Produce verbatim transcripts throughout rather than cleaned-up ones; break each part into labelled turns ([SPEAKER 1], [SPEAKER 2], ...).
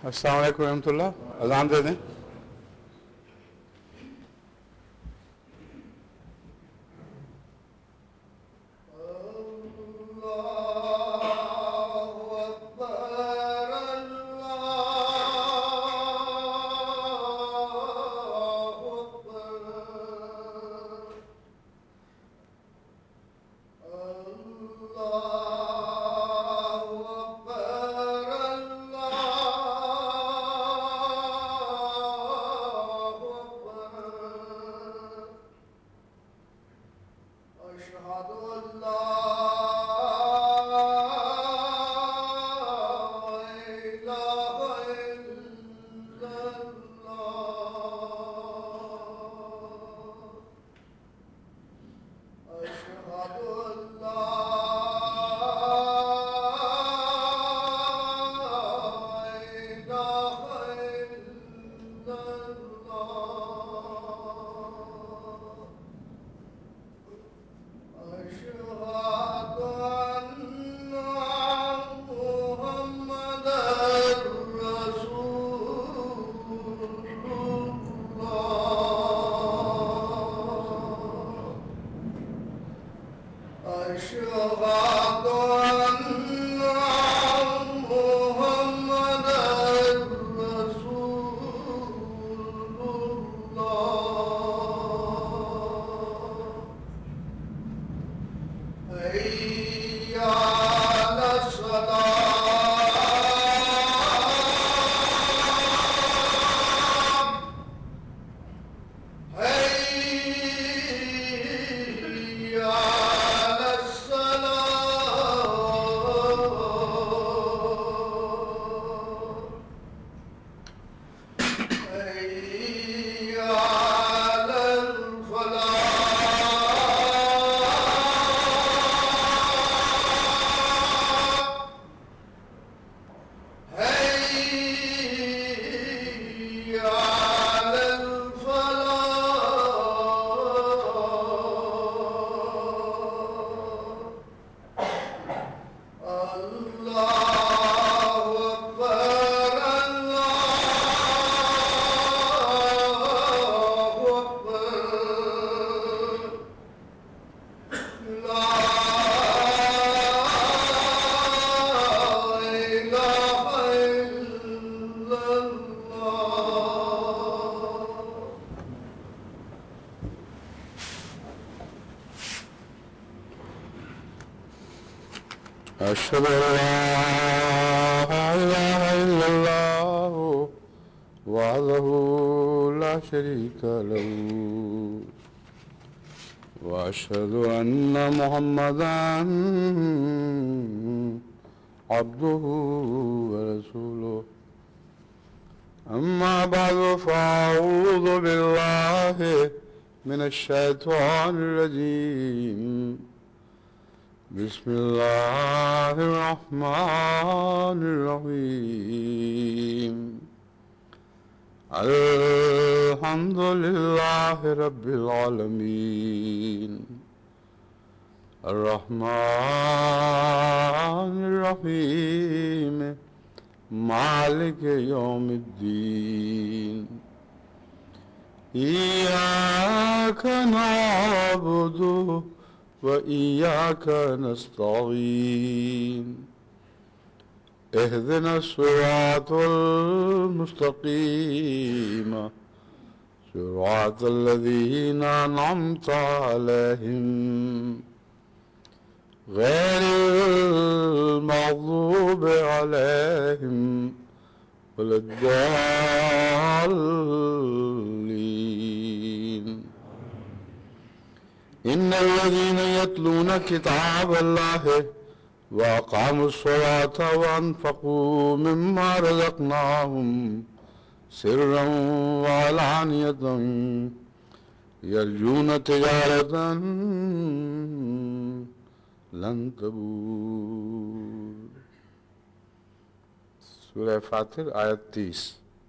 [SPEAKER 1] السلام علیکم ورحمۃ اللہ. اذان دے دیں. أشهد أن لا إله إلا الله وحده لا شريك له وأشهد أن محمدا عبده ورسوله أما بعد فأعوذ بالله من الشيطان الرجيم بسم الله الرحمن الرحيم الحمد لله رب العالمين الرحمن الرحيم مالك يوم الدين إياك نعبد وإياك نستعين اهدنا الصراط المستقيم صراط الذين أنعمت عليهم غير المغضوب عليهم ولا الضالين. إن الذين يتلون كتاب الله وأقاموا الصلاة وأنفقوا مما رزقناهم سرا وعلانية يرجون تجارة لن تبور. سورہ فاتر آیت تیس.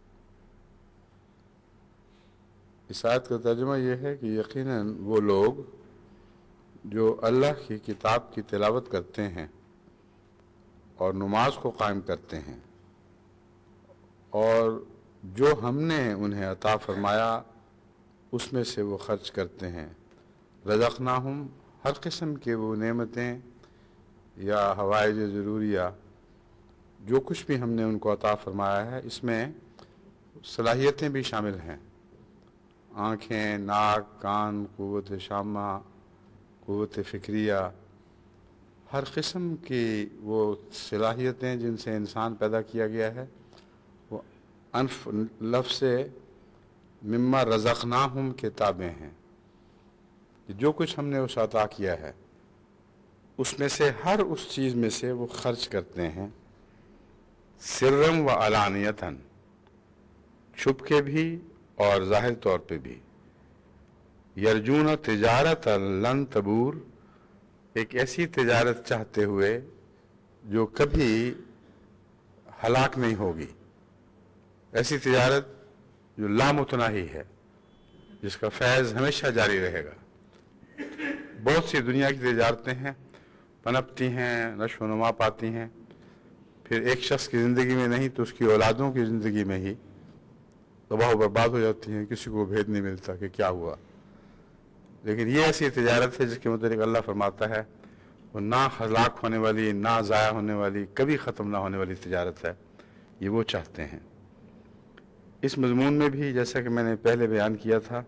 [SPEAKER 1] اس آیت کا ترجمہ یہ ہے کہ یقیناً وہ لوگ جو اللہ کی کتاب کی تلاوت کرتے ہیں اور نماز کو قائم کرتے ہیں اور جو ہم نے انہیں عطا فرمایا اس میں سے وہ خرچ کرتے ہیں۔ رزقناہم، ہر قسم کے وہ نعمتیں یا حوائج ضروریہ جو کچھ بھی ہم نے ان کو عطا فرمایا ہے، اس میں صلاحیتیں بھی شامل ہیں، آنکھیں، ناک، کان، قوت شامہ، قوت فکریہ، ہر قسم کی وہ صلاحیتیں جن سے انسان پیدا کیا گیا ہے، وہ انف لفظ سے مما رزقناہم کے تابع ہیں۔ جو کچھ ہم نے اس عطا کیا ہے اس میں سے ہر اس چیز میں سے وہ خرچ کرتے ہیں، سرم و علانیتاً، چھپ کے بھی اور ظاہر طور پہ بھی۔ یرجون تجارت لن تبور، ایک ایسی تجارت چاہتے ہوئے جو کبھی ہلاک نہیں ہوگی، ایسی تجارت جو لامتناہی ہے، جس کا فیض ہمیشہ جاری رہے گا۔ بہت سی دنیا کی تجارتیں ہیں، پنپتی ہیں، نشو و نما پاتی ہیں، پھر ایک شخص کی زندگی میں نہیں تو اس کی اولادوں کی زندگی میں ہی تباہ و برباد ہو جاتی ہیں، کسی کو بھید نہیں ملتا کہ کیا ہوا۔ لیکن یہ ایسی تجارت ہے جس کے متعلق اللہ فرماتا ہے وہ نہ ہلاک ہونے والی، نہ ضائع ہونے والی، کبھی ختم نہ ہونے والی تجارت ہے، یہ وہ چاہتے ہیں۔ اس مضمون میں بھی جیسا کہ میں نے پہلے بیان کیا تھا،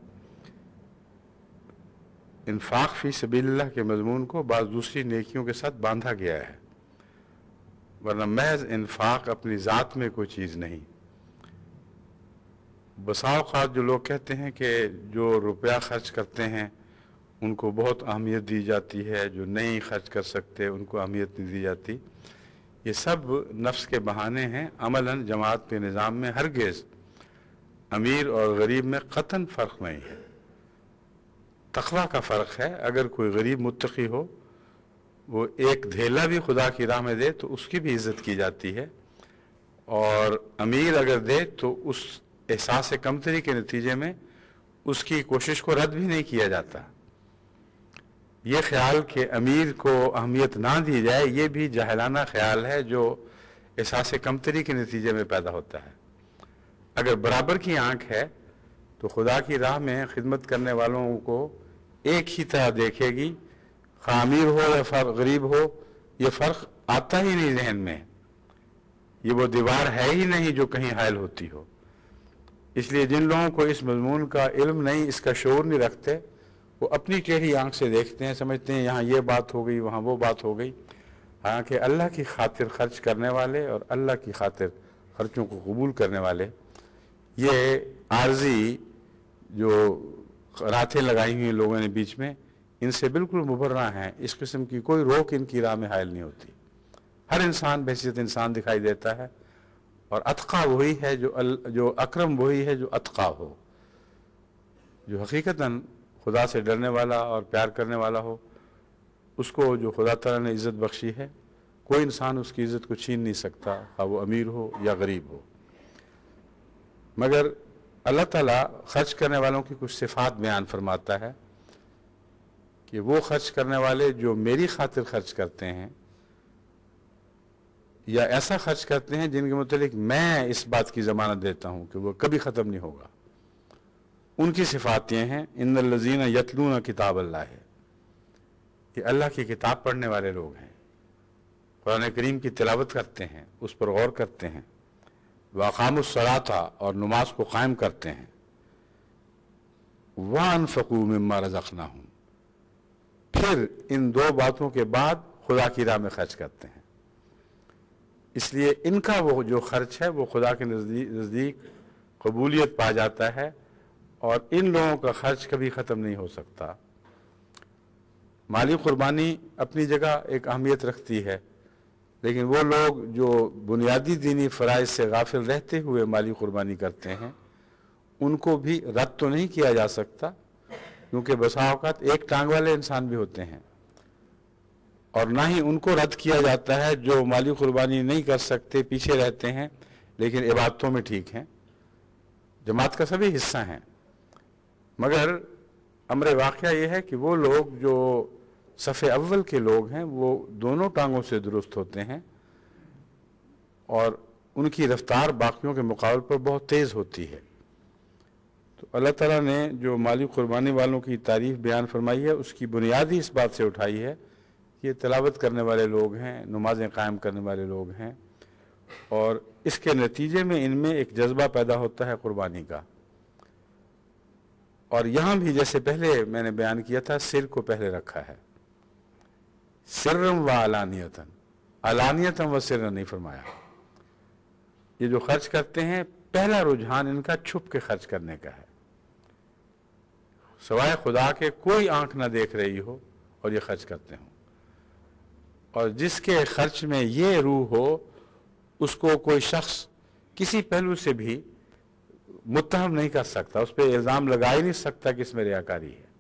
[SPEAKER 1] انفاق فی سبیل اللہ کے مضمون کو بعض دوسری نیکیوں کے ساتھ باندھا گیا ہے، ورنہ محض انفاق اپنی ذات میں کوئی چیز نہیں۔ بسا اوقات جو لوگ کہتے ہیں کہ جو روپیہ خرچ کرتے ہیں ان کو بہت اہمیت دی جاتی ہے، جو نہیں خرچ کر سکتے ان کو اہمیت نہیں دی جاتی، یہ سب نفس کے بہانے ہیں۔ عملاً جماعت کے نظام میں ہرگز امیر اور غریب میں قطعاً فرق نہیں ہے، تقویٰ کا فرق ہے۔ اگر کوئی غریب متقی ہو، وہ ایک دھیلا بھی خدا کی راہ میں دے تو اس کی بھی عزت کی جاتی ہے، اور امیر اگر دے تو اس احساس کمتری کے نتیجے میں اس کی کوشش کو رد بھی نہیں کیا جاتا۔ یہ خیال کہ امیر کو اہمیت نہ دی جائے، یہ بھی جاہلانہ خیال ہے جو احساس کمتری کے نتیجے میں پیدا ہوتا ہے۔ اگر برابر کی آنکھ ہے تو خدا کی راہ میں خدمت کرنے والوں کو ایک ہی طرح دیکھے گی، خواہ امیر ہو یا فرق غریب ہو، یہ فرق آتا ہی نہیں ذہن میں، یہ وہ دیوار ہے ہی نہیں جو کہیں حائل ہوتی ہو۔ اس لیے جن لوگوں کو اس مضمون کا علم نہیں، اس کا شعور نہیں رکھتے، وہ اپنی ٹیڑھی آنکھ سے دیکھتے ہیں، سمجھتے ہیں یہاں یہ بات ہو گئی، وہاں وہ بات ہو گئی۔ حالانکہ اللہ کی خاطر خرچ کرنے والے اور اللہ کی خاطر خرچوں کو قبول کرنے والے، یہ عارضی جو راتیں لگائی ہوئی لوگوں نے بیچ میں، ان سے بالکل مبرہ ہیں۔ اس قسم کی کوئی روک ان کی راہ میں حائل نہیں ہوتی۔ ہر انسان بحیثیت انسان دکھائی دیتا ہے، اور اتقا وہی ہے جو جو اکرم وہی ہے جو اتقا ہو، جو حقیقتاً خدا سے ڈرنے والا اور پیار کرنے والا ہو۔ اس کو جو خدا تعالیٰ نے عزت بخشی ہے، کوئی انسان اس کی عزت کو چھین نہیں سکتا، خواہ وہ امیر ہو یا غریب ہو۔ مگر اللہ تعالیٰ خرچ کرنے والوں کی کچھ صفات بیان فرماتا ہے کہ وہ خرچ کرنے والے جو میری خاطر خرچ کرتے ہیں یا ایسا خرچ کرتے ہیں جن کے متعلق میں اس بات کی ضمانت دیتا ہوں کہ وہ کبھی ختم نہیں ہوگا، ان کی صفات یہ ہیں: ان الذین یتلون کتاب اللہ، یہ اللہ کی کتاب پڑھنے والے لوگ ہیں، قرآن کریم کی تلاوت کرتے ہیں، اس پر غور کرتے ہیں، وَأَقَامُوا الصَّلَاةَ، اور نماز کو قائم کرتے ہیں، وَأَنفَقُوا مِمَّا رَزَقْنَاهُمْ، پھر ان دو باتوں کے بعد خدا کی راہ میں خرچ کرتے ہیں۔ اس لیے ان کا وہ جو خرچ ہے وہ خدا کے نزدیک قبولیت پا جاتا ہے، اور ان لوگوں کا خرچ کبھی ختم نہیں ہو سکتا۔ مالی قربانی اپنی جگہ ایک اہمیت رکھتی ہے، لیکن وہ لوگ جو بنیادی دینی فرائض سے غافل رہتے ہوئے مالی قربانی کرتے ہیں، ان کو بھی رد تو نہیں کیا جا سکتا، کیونکہ بسا اوقات ایک ٹانگ والے انسان بھی ہوتے ہیں، اور نہ ہی ان کو رد کیا جاتا ہے جو مالی قربانی نہیں کر سکتے، پیچھے رہتے ہیں لیکن عبادتوں میں ٹھیک ہیں، جماعت کا سبھی حصہ ہیں۔ مگر امر واقعہ یہ ہے کہ وہ لوگ جو صف اول کے لوگ ہیں وہ دونوں ٹانگوں سے درست ہوتے ہیں، اور ان کی رفتار باقیوں کے مقابل پر بہت تیز ہوتی ہے۔ تو اللہ تعالیٰ نے جو مالی قربانی والوں کی تعریف بیان فرمائی ہے اس کی بنیاد ہی اس بات سے اٹھائی ہے کہ یہ تلاوت کرنے والے لوگ ہیں، نمازیں قائم کرنے والے لوگ ہیں، اور اس کے نتیجے میں ان میں ایک جذبہ پیدا ہوتا ہے قربانی کا۔ اور یہاں بھی جیسے پہلے میں نے بیان کیا تھا، سر کو پہلے رکھا ہے، سرم و علانیتاً، علانیتاً و سرن نہیں فرمایا۔ یہ جو خرچ کرتے ہیں پہلا رجحان ان کا چھپ کے خرچ کرنے کا ہے، سوائے خدا کے کوئی آنکھ نہ دیکھ رہی ہو اور یہ خرچ کرتے ہوں، اور جس کے خرچ میں یہ روح ہو اس کو کوئی شخص کسی پہلو سے بھی متہم نہیں کر سکتا، اس پہ الزام لگا ہی نہیں سکتا کہ اس میں ریاکاری ہے،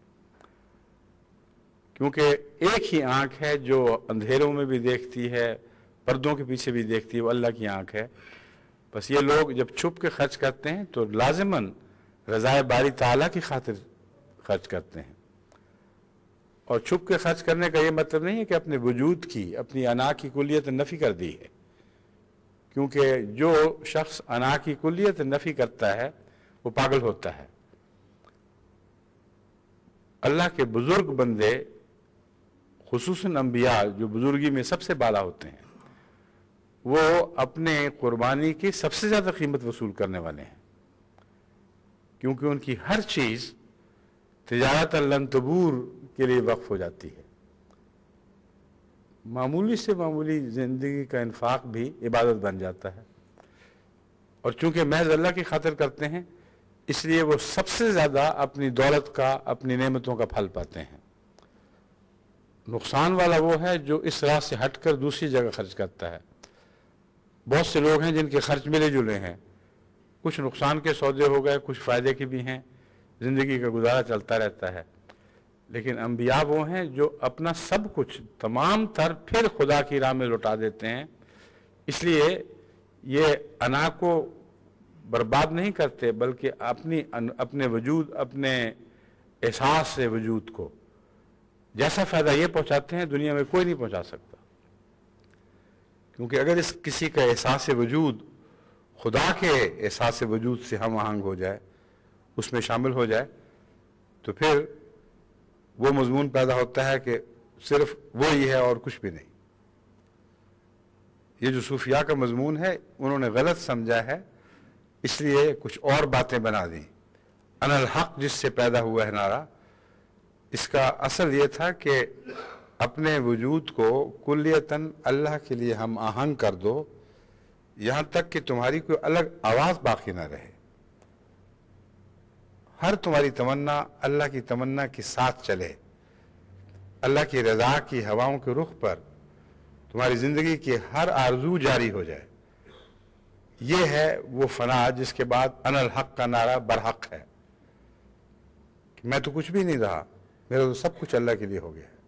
[SPEAKER 1] کیونکہ ایک ہی آنکھ ہے جو اندھیروں میں بھی دیکھتی ہے، پردوں کے پیچھے بھی دیکھتی ہے، وہ اللہ کی آنکھ ہے۔ بس یہ لوگ جب چھپ کے خرچ کرتے ہیں تو لازماً رضائے باری تعالیٰ کی خاطر خرچ کرتے ہیں، اور چھپ کے خرچ کرنے کا یہ مطلب نہیں ہے کہ اپنے وجود کی، اپنی انا کی کلیت نفی کر دی ہے، کیونکہ جو شخص انا کی کلیت نفی کرتا ہے وہ پاگل ہوتا ہے۔ اللہ کے بزرگ بندے، خصوصاً انبیاء جو بزرگی میں سب سے بالا ہوتے ہیں، وہ اپنے قربانی کی سب سے زیادہ قیمت وصول کرنے والے ہیں، کیونکہ ان کی ہر چیز تجارت لن تبور کے لیے وقف ہو جاتی ہے۔ معمولی سے معمولی زندگی کا انفاق بھی عبادت بن جاتا ہے، اور چونکہ محض اللہ کی خاطر کرتے ہیں اس لیے وہ سب سے زیادہ اپنی دولت کا، اپنی نعمتوں کا پھل پاتے ہیں۔ نقصان والا وہ ہے جو اس راہ سے ہٹ کر دوسری جگہ خرچ کرتا ہے۔ بہت سے لوگ ہیں جن کے خرچ ملے جلے ہیں، کچھ نقصان کے سودے ہو گئے، کچھ فائدے کے بھی ہیں، زندگی کا گزارا چلتا رہتا ہے، لیکن انبیاء وہ ہیں جو اپنا سب کچھ تمام تر پھر خدا کی راہ میں لوٹا دیتے ہیں۔ اس لیے یہ انا کو برباد نہیں کرتے، بلکہ اپنی اپنے وجود، اپنے احساس سے وجود کو جیسا فائدہ یہ پہنچاتے ہیں دنیا میں کوئی نہیں پہنچا سکتا، کیونکہ اگر اس کسی کا احساس وجود خدا کے احساس وجود سے ہم آہنگ ہو جائے، اس میں شامل ہو جائے، تو پھر وہ مضمون پیدا ہوتا ہے کہ صرف وہی ہے اور کچھ بھی نہیں۔ یہ جو صوفیاء کا مضمون ہے انہوں نے غلط سمجھا ہے، اس لیے کچھ اور باتیں بنا دیں۔ انا الحق جس سے پیدا ہوا ہے نعرہ، اس کا اصل یہ تھا کہ اپنے وجود کو کلیتاً اللہ کے لیے ہم آہنگ کر دو، یہاں تک کہ تمہاری کوئی الگ آواز باقی نہ رہے، ہر تمہاری تمنا اللہ کی تمنا کے ساتھ چلے، اللہ کی رضا کی ہواؤں کے رخ پر تمہاری زندگی کی ہر آرزو جاری ہو جائے۔ یہ ہے وہ فنا جس کے بعد انا الحق کا نعرہ برحق ہے، کہ میں تو کچھ بھی نہیں رہا، میرا تو سب کچھ اللہ کے لیے ہو گیا ہے۔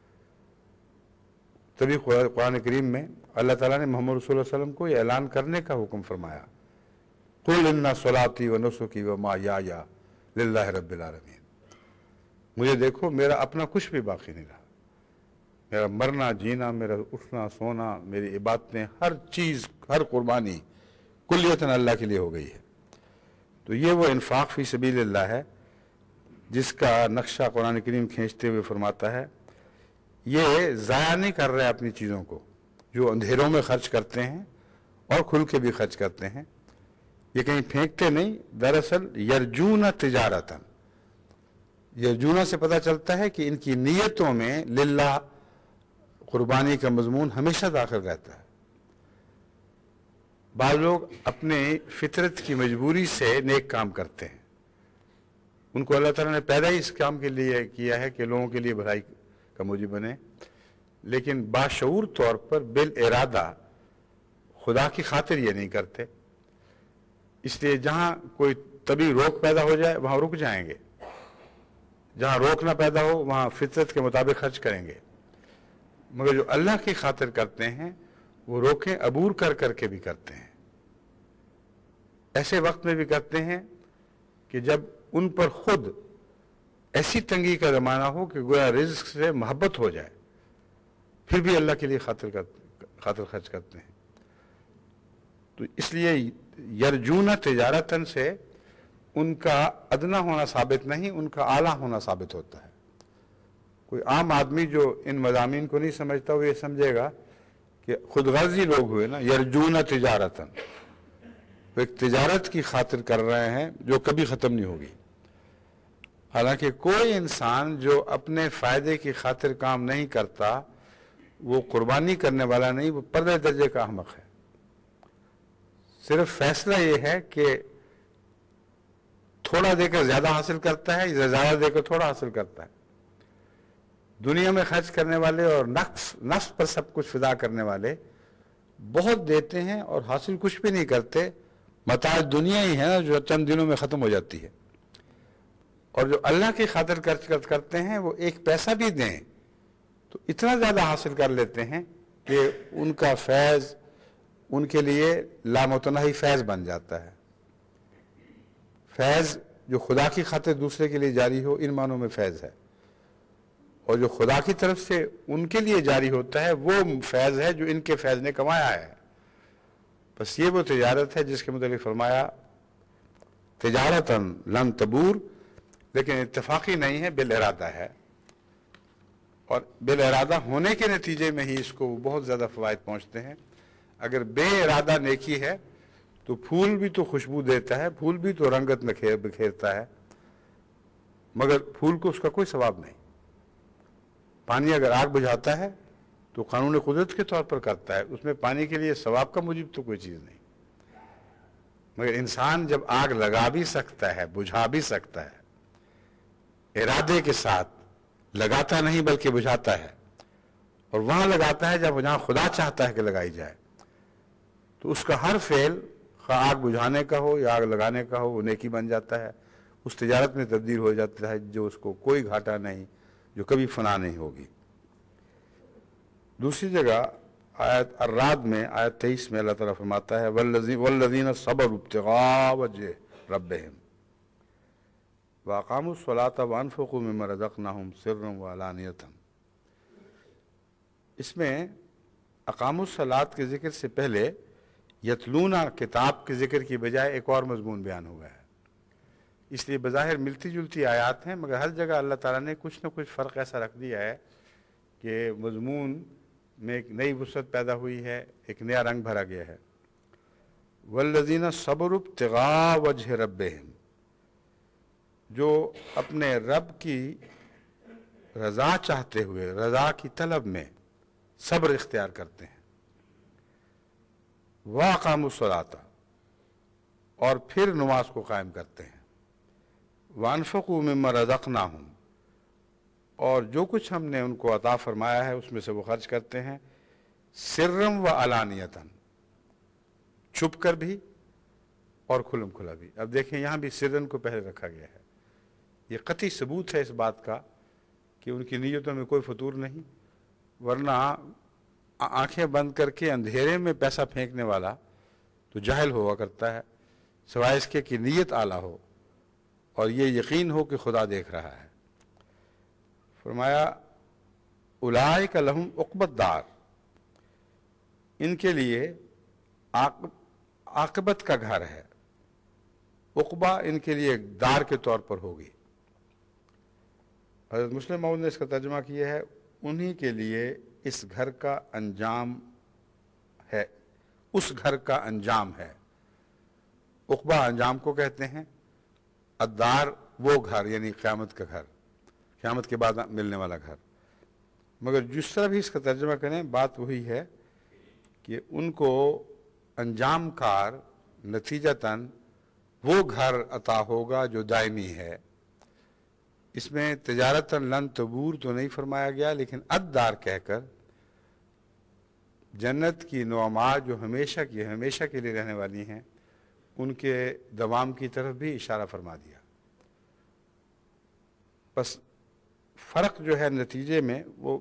[SPEAKER 1] تبھی قرآن کریم میں اللہ تعالیٰ نے محمد رسول اللہ علیہ وسلم کو یہ اعلان کرنے کا حکم فرمایا، قُلْ إِنَّ صَلَاتِي وَنُسُكِي وَمَحْيَايَ لِلَّهِ رَبِّ الْعَالَمِينَ۔ مجھے دیکھو میرا اپنا کچھ بھی باقی نہیں رہا، میرا مرنا جینا، میرا اٹھنا سونا، میری عبادتیں، ہر چیز، ہر قربانی کلیتاً اللہ کے لیے ہو گئی ہے۔ تو یہ وہ انفاق فی سبیل اللہ ہے جس کا نقشہ قرآن کریم کھینچتے ہوئے فرماتا ہے، یہ ضائع نہیں کر رہے اپنی چیزوں کو، جو اندھیروں میں خرچ کرتے ہیں اور کھل کے بھی خرچ کرتے ہیں، یہ کہیں پھینکتے نہیں، دراصل یرجون تجارتاً، یرجون سے پتہ چلتا ہے کہ ان کی نیتوں میں للہ قربانی کا مضمون ہمیشہ داخل رہتا ہے۔ بعض لوگ اپنے فطرت کی مجبوری سے نیک کام کرتے ہیں، ان کو اللہ تعالیٰ نے پیدا ہی اس کام کے لیے کیا ہے کہ لوگوں کے لیے بھلائی کا موجب بنے، لیکن باشعور طور پر بالارادہ خدا کی خاطر یہ نہیں کرتے، اس لیے جہاں کوئی طبی روک پیدا ہو جائے وہاں رک جائیں گے، جہاں روک نہ پیدا ہو وہاں فطرت کے مطابق خرچ کریں گے، مگر جو اللہ کی خاطر کرتے ہیں وہ روکیں عبور کر کر کے بھی کرتے ہیں، ایسے وقت میں بھی کرتے ہیں کہ جب ان پر خود ایسی تنگی کا زمانہ ہو کہ گویا رزق سے محبت ہو جائے، پھر بھی اللہ کے لیے خاطر خاطر خرچ کرتے ہیں۔ تو اس لیے یرجون تجارتن سے ان کا ادنا ہونا ثابت نہیں، ان کا اعلیٰ ہونا ثابت ہوتا ہے۔ کوئی عام آدمی جو ان مضامین کو نہیں سمجھتا وہ یہ سمجھے گا کہ خود غرضی لوگ ہوئے نا، یرجون تجارتن، وہ ایک تجارت کی خاطر کر رہے ہیں جو کبھی ختم نہیں ہوگی۔ حالانکہ کوئی انسان جو اپنے فائدے کی خاطر کام نہیں کرتا وہ قربانی کرنے والا نہیں، وہ پردہ درجے کا احمق ہے۔ صرف فیصلہ یہ ہے کہ تھوڑا دے کر زیادہ حاصل کرتا ہے یا زیادہ دے کر تھوڑا حاصل کرتا ہے۔ دنیا میں خرچ کرنے والے اور نفس نفس پر سب کچھ فدا کرنے والے بہت دیتے ہیں اور حاصل کچھ بھی نہیں کرتے۔ متاع دنیا ہی ہے نا جو چند دنوں میں ختم ہو جاتی ہے، اور جو اللہ کی خاطر خرچ کرتے ہیں وہ ایک پیسہ بھی دیں تو اتنا زیادہ حاصل کر لیتے ہیں کہ ان کا فیض ان کے لیے لامتناہی فیض بن جاتا ہے۔ فیض جو خدا کی خاطر دوسرے کے لیے جاری ہو، ان معنوں میں فیض ہے، اور جو خدا کی طرف سے ان کے لیے جاری ہوتا ہے وہ فیض ہے جو ان کے فیض نے کمایا ہے۔ بس یہ وہ تجارت ہے جس کے متعلق فرمایا تجارتاً لن تبور، لیکن اتفاقی نہیں ہے، بالارادہ ہے، اور بالارادہ ہونے کے نتیجے میں ہی اس کو بہت زیادہ فوائد پہنچتے ہیں۔ اگر بے ارادہ نیکی ہے تو پھول بھی تو خوشبو دیتا ہے، پھول بھی تو رنگت نکھیر بکھیرتا ہے، مگر پھول کو اس کا کوئی ثواب نہیں۔ پانی اگر آگ بجھاتا ہے تو قانون قدرت کے طور پر کرتا ہے، اس میں پانی کے لیے ثواب کا موجب تو کوئی چیز نہیں، مگر انسان جب آگ لگا بھی سکتا ہے، بجھا بھی سکتا ہے، ارادے کے ساتھ لگاتا نہیں بلکہ بجھاتا ہے، اور وہاں لگاتا ہے جب جہاں خدا چاہتا ہے کہ لگائی جائے، تو اس کا ہر فعل خواہ آگ بجھانے کا ہو یا آگ لگانے کا ہو وہ نیکی بن جاتا ہے، اس تجارت میں تبدیل ہو جاتا ہے جو اس کو کوئی گھاٹا نہیں، جو کبھی فنا نہیں ہوگی۔ دوسری جگہ آیت الرعد میں آیت تیئیس میں اللہ تعالیٰ فرماتا ہے والذین صبروا ابتغاء وجہ ربہم وَأَقَامُوا الصَّلَاةَ وَأَنفَقُوا مِمَّا رَزَقْنَاهُمْ سِرًّا وَعَلَانِيَةً۔ اس میں اقاموا الصلاۃ کے ذکر سے پہلے یتلون کتاب کے ذکر کی بجائے ایک اور مضمون بیان ہوا ہے، اس لیے بظاہر ملتی جلتی آیات ہیں، مگر ہر جگہ اللہ تعالیٰ نے کچھ نہ کچھ فرق ایسا رکھ دیا ہے کہ مضمون میں ایک نئی وسعت پیدا ہوئی ہے، ایک نیا رنگ بھرا گیا ہے۔ والذین صبروا ابتغاء وجہ ربہم، جو اپنے رب کی رضا چاہتے ہوئے، رضا کی طلب میں صبر اختیار کرتے ہیں۔ وَأَقَامُوا الصَّلَاةَ، اور پھر نماز کو قائم کرتے ہیں۔ وَأَنفَقُوا مِمَّا رَزَقْنَاهُمْ، اور جو کچھ ہم نے ان کو عطا فرمایا ہے اس میں سے وہ خرچ کرتے ہیں، سرًّا وعلانیةً، چھپ کر بھی اور کھلم کھلا بھی۔ اب دیکھیں یہاں بھی سرًّا کو پہلے رکھا گیا ہے، یہ قطعی ثبوت ہے اس بات کا کہ ان کی نیتوں میں کوئی فتور نہیں، ورنہ آنکھیں بند کر کے اندھیرے میں پیسہ پھینکنے والا تو جاہل ہوا کرتا ہے، سوائے اس کے کہ نیت اعلیٰ ہو اور یہ یقین ہو کہ خدا دیکھ رہا ہے۔ فرمایا اولئک لہم عقبی الدار، ان کے لیے عاقبت کا گھر ہے، عقبہ ان کے لیے دار کے طور پر ہوگی۔ حضرت مسلم موعود نے اس کا ترجمہ کیا ہے انہی کے لیے اس گھر کا انجام ہے، اس گھر کا انجام ہے۔ عقبہ انجام کو کہتے ہیں، الدار وہ گھر یعنی قیامت کا گھر، قیامت کے بعد ملنے والا گھر۔ مگر جس طرح بھی اس کا ترجمہ کریں بات وہی ہے کہ ان کو انجام کار نتیجتاً وہ گھر عطا ہوگا جو دائمی ہے۔ اس میں تجارتاً لن تبور تو نہیں فرمایا گیا، لیکن الدار کہہ کر جنت کی نعمات جو ہمیشہ کی ہمیشہ کے لیے رہنے والی ہیں ان کے دوام کی طرف بھی اشارہ فرما دیا۔ بس فرق جو ہے نتیجے میں وہ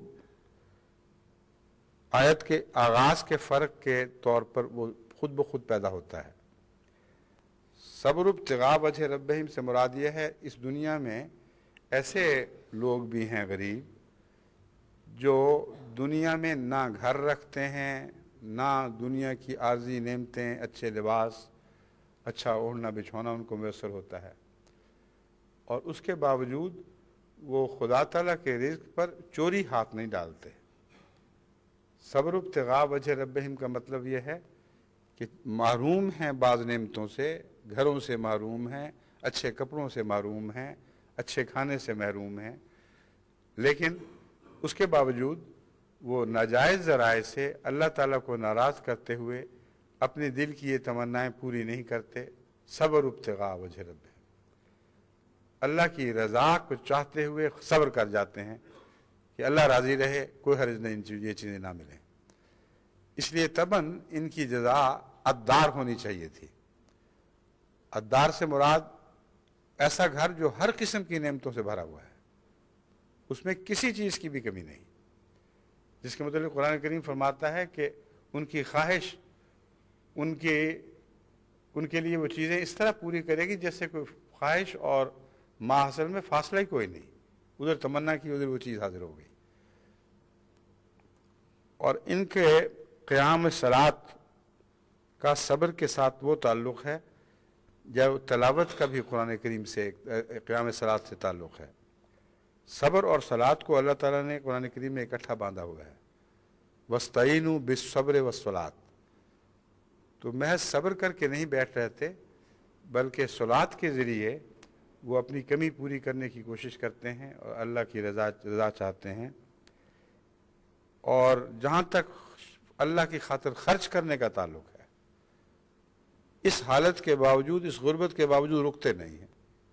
[SPEAKER 1] آیت کے آغاز کے فرق کے طور پر وہ خود بخود پیدا ہوتا ہے۔ صبر ابتغاء وجہ ربہم سے مراد یہ ہے اس دنیا میں ایسے لوگ بھی ہیں غریب جو دنیا میں نہ گھر رکھتے ہیں نہ دنیا کی عارضی نعمتیں، اچھے لباس، اچھا اوڑھنا بچھونا ان کو میسر ہوتا ہے، اور اس کے باوجود وہ خدا تعالیٰ کے رزق پر چوری ہاتھ نہیں ڈالتے۔ صبر ابتغاء وجہ ربہم کا مطلب یہ ہے کہ محروم ہیں بعض نعمتوں سے، گھروں سے محروم ہیں، اچھے کپڑوں سے محروم ہیں، اچھے کھانے سے محروم ہیں، لیکن اس کے باوجود وہ ناجائز ذرائع سے اللہ تعالیٰ کو ناراض کرتے ہوئے اپنے دل کی یہ تمنائیں پوری نہیں کرتے۔ صبر ابتغاء وجہ ربہم، اللہ کی رضا کو چاہتے ہوئے صبر کر جاتے ہیں کہ اللہ راضی رہے، کوئی حرج نہیں یہ چیزیں نہ ملیں۔ اس لیے تباً ان کی جزا عدار ہونی چاہیے تھی۔ عدار سے مراد ایسا گھر جو ہر قسم کی نعمتوں سے بھرا ہوا ہے، اس میں کسی چیز کی بھی کمی نہیں، جس کے متعلق قرآن کریم فرماتا ہے کہ ان کی خواہش ان کے ان کے لیے وہ چیزیں اس طرح پوری کرے گی جیسے کوئی خواہش اور ماحصل میں فاصلہ ہی کوئی نہیں، ادھر تمنا کی ادھر وہ چیز حاضر ہو گئی۔ اور ان کے قیام صلات کا صبر کے ساتھ وہ تعلق ہے جب تلاوت کا بھی قرآن کریم سے قیام صلات سے تعلق ہے۔ صبر اور صلات کو اللہ تعالیٰ نے قرآن کریم میں اکٹھا باندھا ہوا ہے۔ وَاسْتَعِینُوا بِالصَّبْرِ وَالصَّلَاةِ، تو محض صبر کر کے نہیں بیٹھ رہتے بلکہ صلات کے ذریعے وہ اپنی کمی پوری کرنے کی کوشش کرتے ہیں اور اللہ کی رضا رضا چاہتے ہیں۔ اور جہاں تک اللہ کی خاطر خرچ کرنے کا تعلق ہے، اس حالت کے باوجود، اس غربت کے باوجود رکتے نہیں ہیں۔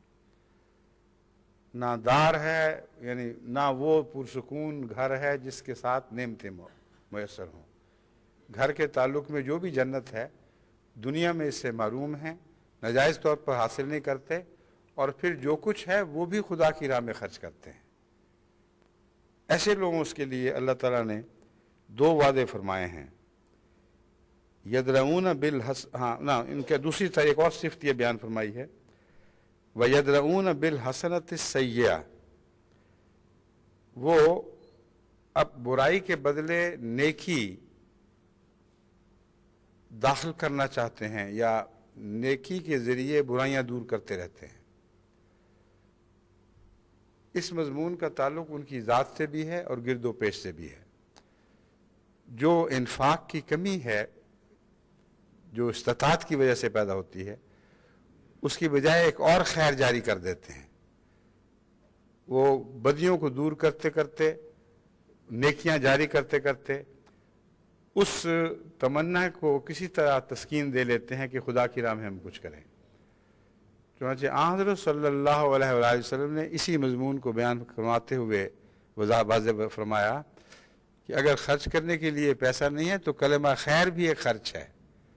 [SPEAKER 1] نہ دار ہے، یعنی نہ وہ پرسکون گھر ہے جس کے ساتھ نعمتیں میسر ہوں۔ گھر کے تعلق میں جو بھی جنت ہے، دنیا میں اس سے محروم ہیں، ناجائز طور پر حاصل نہیں کرتے، اور پھر جو کچھ ہے وہ بھی خدا کی راہ میں خرچ کرتے ہیں۔ ایسے لوگوں کے لیے اللہ تعالیٰ نے دو وعدے فرمائے ہیں۔ یدرؤون بالحس ہاں نہ ان کے دوسری طرح ایک اور صفت یہ بیان فرمائی ہے، وَيَدْرَؤُونَ بِالْحَسَنَةِ السَّيِّئَةِ، وہ اب برائی کے بدلے نیکی داخل کرنا چاہتے ہیں، یا نیکی کے ذریعے برائیاں دور کرتے رہتے ہیں۔ اس مضمون کا تعلق ان کی ذات سے بھی ہے اور گرد و پیش سے بھی ہے۔ جو انفاق کی کمی ہے، جو استطاعت کی وجہ سے پیدا ہوتی ہے، اس کی بجائے ایک اور خیر جاری کر دیتے ہیں۔ وہ بدیوں کو دور کرتے کرتے، نیکیاں جاری کرتے کرتے، اس تمنا کو کسی طرح تسکین دے لیتے ہیں کہ خدا کی راہ میں ہم کچھ کریں۔ چنانچہ حضرت صلی اللہ علیہ وآلہ وسلم نے اسی مضمون کو بیان فرماتے ہوئے واضح فرمایا کہ اگر خرچ کرنے کے لیے پیسہ نہیں ہے تو کلمہ خیر بھی ایک خرچ ہے۔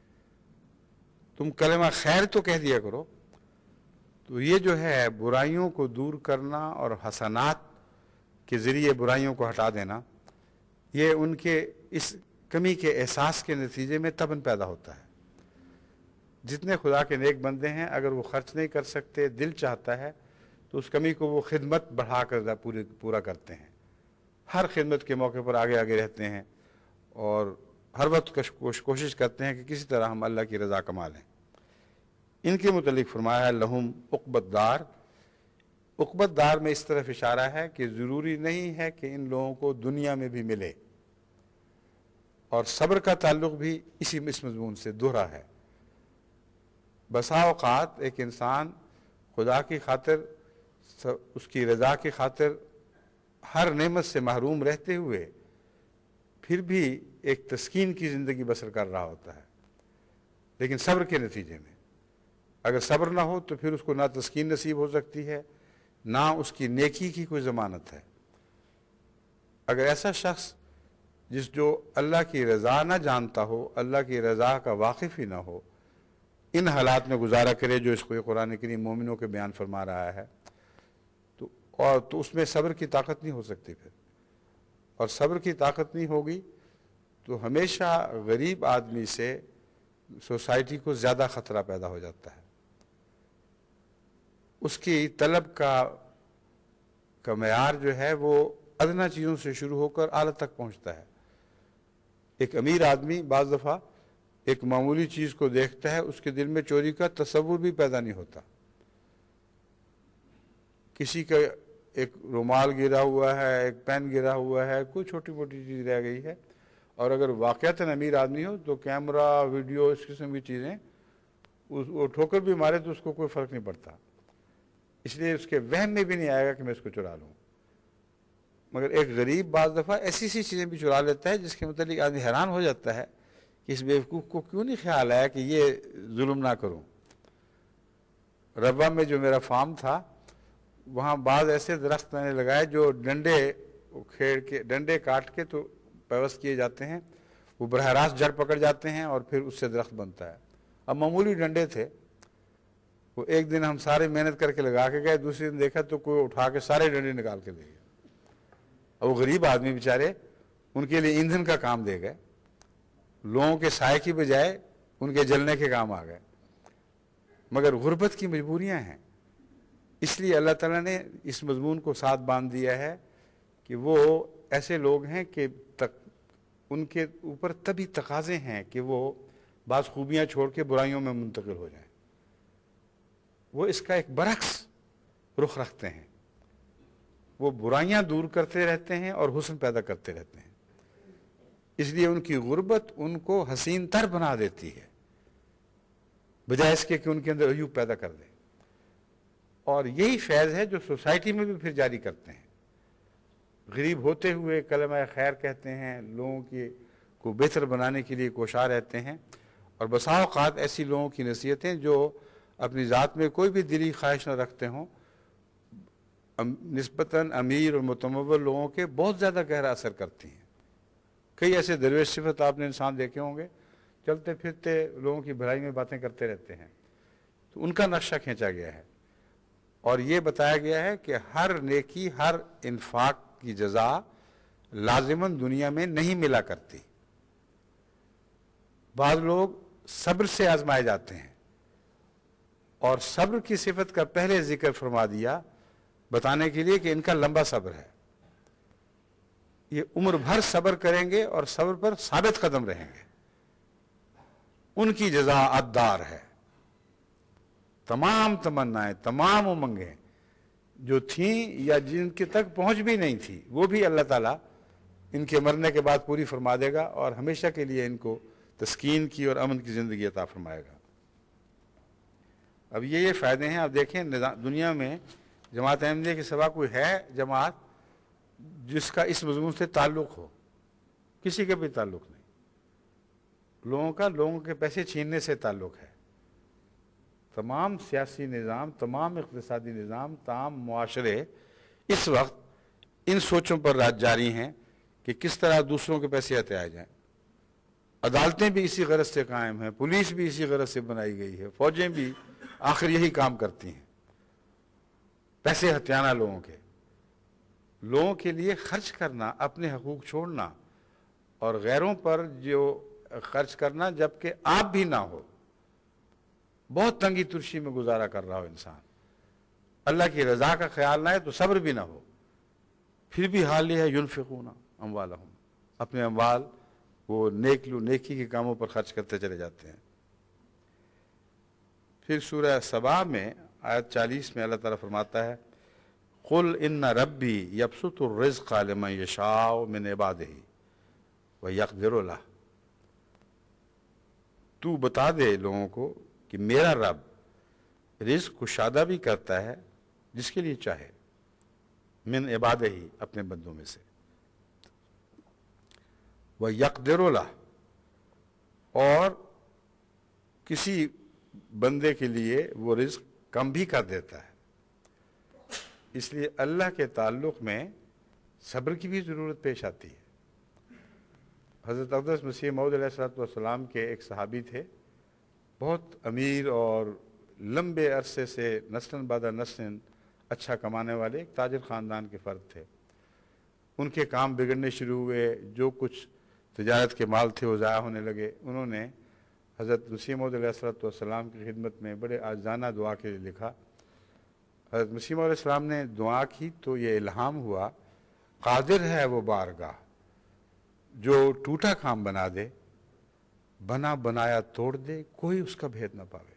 [SPEAKER 1] تم کلمہ خیر تو کہہ دیا کرو۔ تو یہ جو ہے برائیوں کو دور کرنا اور حسنات کے ذریعے برائیوں کو ہٹا دینا، یہ ان کے اس کمی کے احساس کے نتیجے میں تباً پیدا ہوتا ہے۔ جتنے خدا کے نیک بندے ہیں، اگر وہ خرچ نہیں کر سکتے، دل چاہتا ہے تو اس کمی کو وہ خدمت بڑھا کر پورے پورا کرتے ہیں، ہر خدمت کے موقع پر آگے آگے رہتے ہیں، اور ہر وقت کوشش کرتے ہیں کہ کسی طرح ہم اللہ کی رضا کما لیں۔ ان کے متعلق فرمایا ہے لہم عقبت دار۔ عقبت دار میں اس طرف اشارہ ہے کہ ضروری نہیں ہے کہ ان لوگوں کو دنیا میں بھی ملے، اور صبر کا تعلق بھی اسی اس مضمون سے دوہرا ہے۔ بسا اوقات ایک انسان خدا کی خاطر، اس کی رضا کی خاطر ہر نعمت سے محروم رہتے ہوئے پھر بھی ایک تسکین کی زندگی بسر کر رہا ہوتا ہے، لیکن صبر کے نتیجے میں اگر صبر نہ ہو تو پھر اس کو نہ تسکین نصیب ہو سکتی ہے، نہ اس کی نیکی کی کوئی ضمانت ہے۔ اگر ایسا شخص جس جو اللہ کی رضا نہ جانتا ہو، اللہ کی رضا کا واقف ہی نہ ہو، ان حالات میں گزارا کرے جو اس کو یہ قرآن کریم مومنوں کے بیان فرما رہا ہے، تو اور تو اس میں صبر کی طاقت نہیں ہو سکتی پھر، اور صبر کی طاقت نہیں ہوگی تو ہمیشہ غریب آدمی سے سوسائٹی کو زیادہ خطرہ پیدا ہو جاتا ہے۔ اس کی طلب کا کا معیار جو ہے وہ ادنا چیزوں سے شروع ہو کر اعلیٰ تک پہنچتا ہے۔ ایک امیر آدمی بعض دفعہ ایک معمولی چیز کو دیکھتا ہے، اس کے دل میں چوری کا تصور بھی پیدا نہیں ہوتا. کسی کا ایک رومال گرا ہوا ہے، ایک پین گرا ہوا ہے، کوئی چھوٹی موٹی چیز رہ گئی ہے، اور اگر واقعتاً امیر آدمی ہو تو کیمرہ، ویڈیو، اس قسم کی چیزیں وہ ٹھوکر بھی مارے تو اس کو کوئی فرق نہیں پڑتا، اس لیے اس کے وہم میں بھی نہیں آئے گا کہ میں اس کو چرا لوں. مگر ایک غریب بعض دفعہ ایسی سی چیزیں بھی چرا لیتا ہے جس کے متعلق آدمی حیران ہو جاتا ہے کہ اس بیوقوف کو کیوں نہیں خیال آیا کہ یہ ظلم نہ کروں. ربا میں جو میرا فارم تھا وہاں بعض ایسے درخت میں نے لگائے جو ڈنڈے کھیڑ کے ڈنڈے کاٹ کے تو پیوست کیے جاتے ہیں، وہ براہ راست جڑ پکڑ جاتے ہیں اور پھر اس سے درخت بنتا ہے. اب معمولی ڈنڈے تھے، وہ ایک دن ہم سارے محنت کر کے لگا کے گئے، دوسرے دن دیکھا تو کوئی اٹھا کے سارے ڈنڈے نکال کے لے گئے. اب وہ غریب آدمی بیچارے ان کے لیے ایندھن کا کام دے گئے، لوگوں کے سائے کی بجائے ان کے جلنے کے کام آ گئے. مگر غربت کی مجبوریاں ہیں، اس لیے اللہ تعالیٰ نے اس مضمون کو ساتھ باندھ دیا ہے کہ وہ ایسے لوگ ہیں کہ تک ان کے اوپر تبھی تقاضے ہیں کہ وہ بعض خوبیاں چھوڑ کے برائیوں میں منتقل ہو جائیں. وہ اس کا ایک برعکس رخ رکھتے ہیں، وہ برائیاں دور کرتے رہتے ہیں اور حسن پیدا کرتے رہتے ہیں. اس لیے ان کی غربت ان کو حسین تر بنا دیتی ہے بجائے اس کے کہ ان کے اندر عیوب پیدا کر دے. اور یہی فیض ہے جو سوسائٹی میں بھی پھر جاری کرتے ہیں. غریب ہوتے ہوئے کلمہ خیر کہتے ہیں، لوگوں کی کو بہتر بنانے کے لیے کوشاں رہتے ہیں. اور بسا اوقات ایسی لوگوں کی نصیحتیں جو اپنی ذات میں کوئی بھی دلی خواہش نہ رکھتے ہوں، نسبتاً امیر اور متمول لوگوں کے بہت زیادہ گہرا اثر کرتی ہیں. کئی ایسے درویش صفت آپ نے انسان دیکھے ہوں گے، چلتے پھرتے لوگوں کی بھلائی میں باتیں کرتے رہتے ہیں، تو ان کا نقشہ کھینچا گیا ہے اور یہ بتایا گیا ہے کہ ہر نیکی، ہر انفاق کی جزا لازماً دنیا میں نہیں ملا کرتی. بعض لوگ صبر سے آزمائے جاتے ہیں، اور صبر کی صفت کا پہلے ذکر فرما دیا بتانے کے لیے کہ ان کا لمبا صبر ہے. یہ عمر بھر صبر کریں گے اور صبر پر ثابت قدم رہیں گے. ان کی جزا عدار ہے. تمام تمنائیں، تمام امنگیں جو تھیں یا جن کے تک پہنچ بھی نہیں تھی، وہ بھی اللہ تعالیٰ ان کے مرنے کے بعد پوری فرما دے گا اور ہمیشہ کے لیے ان کو تسکین کی اور امن کی زندگی عطا فرمائے گا. اب یہ یہ فائدے ہیں. آپ دیکھیں دنیا میں جماعت احمدیہ کے سوا کوئی ہے جماعت جس کا اس مضمون سے تعلق ہو؟ کسی کا بھی تعلق نہیں. لوگوں کا لوگوں کے پیسے چھیننے سے تعلق ہے. تمام سیاسی نظام، تمام اقتصادی نظام، تمام معاشرے اس وقت ان سوچوں پر راج جاری ہیں کہ کس طرح دوسروں کے پیسے ہتھیائے جائیں. عدالتیں بھی اسی غرض سے قائم ہیں، پولیس بھی اسی غرض سے بنائی گئی ہے، فوجیں بھی آخر یہی کام کرتی ہیں، پیسے ہتھیانا لوگوں کے. لوگوں کے لیے خرچ کرنا، اپنے حقوق چھوڑنا اور غیروں پر جو خرچ کرنا جبکہ آپ بھی نہ ہو، بہت تنگی ترشی میں گزارا کر رہا ہو انسان، اللہ کی رضا کا خیال نہ ہے تو صبر بھی نہ ہو، پھر بھی حال یہ ہے ینفقون اموالہم، اپنے اموال وہ نیک لو نیکی کے کاموں پر خرچ کرتے چلے جاتے ہیں. پھر سورہ سبا میں آیت چالیس میں اللہ تعالیٰ فرماتا ہے قُلْ إِنَّ رَبِّي يَبْسُطُ الرِّزْقَ لِمَنْ يَشَاءُ مِنْ عِبَادِهِ وَيَقْدِرُ لَهُ. تو بتا دے لوگوں کو کہ میرا رب رزق کشادہ بھی کرتا ہے جس کے لیے چاہے، من عبادہ ہی، اپنے بندوں میں سے، وَيَقْدِرُ لَهُ، اور کسی بندے کے لیے وہ رزق کم بھی کر دیتا ہے. اس لیے اللہ کے تعلق میں صبر کی بھی ضرورت پیش آتی ہے. حضرت اقدس مسیح موعود علیہ السلام کے ایک صحابی تھے، بہت امیر اور لمبے عرصے سے نسلاً بعد نسلاً اچھا کمانے والے ایک تاجر خاندان کے فرد تھے. ان کے کام بگڑنے شروع ہوئے، جو کچھ تجارت کے مال تھے وہ ضائع ہونے لگے. انہوں نے حضرت مسیح موعود علیہ السلام کی خدمت میں بڑے عاجزانہ دعا کے لیے لکھا. حضرت مسیح موعود علیہ السلام نے دعا کی تو یہ الہام ہوا، قادر ہے وہ بارگاہ جو ٹوٹا کام بنا دے، بنا بنایا توڑ دے، کوئی اس کا بھید نہ پاوے۔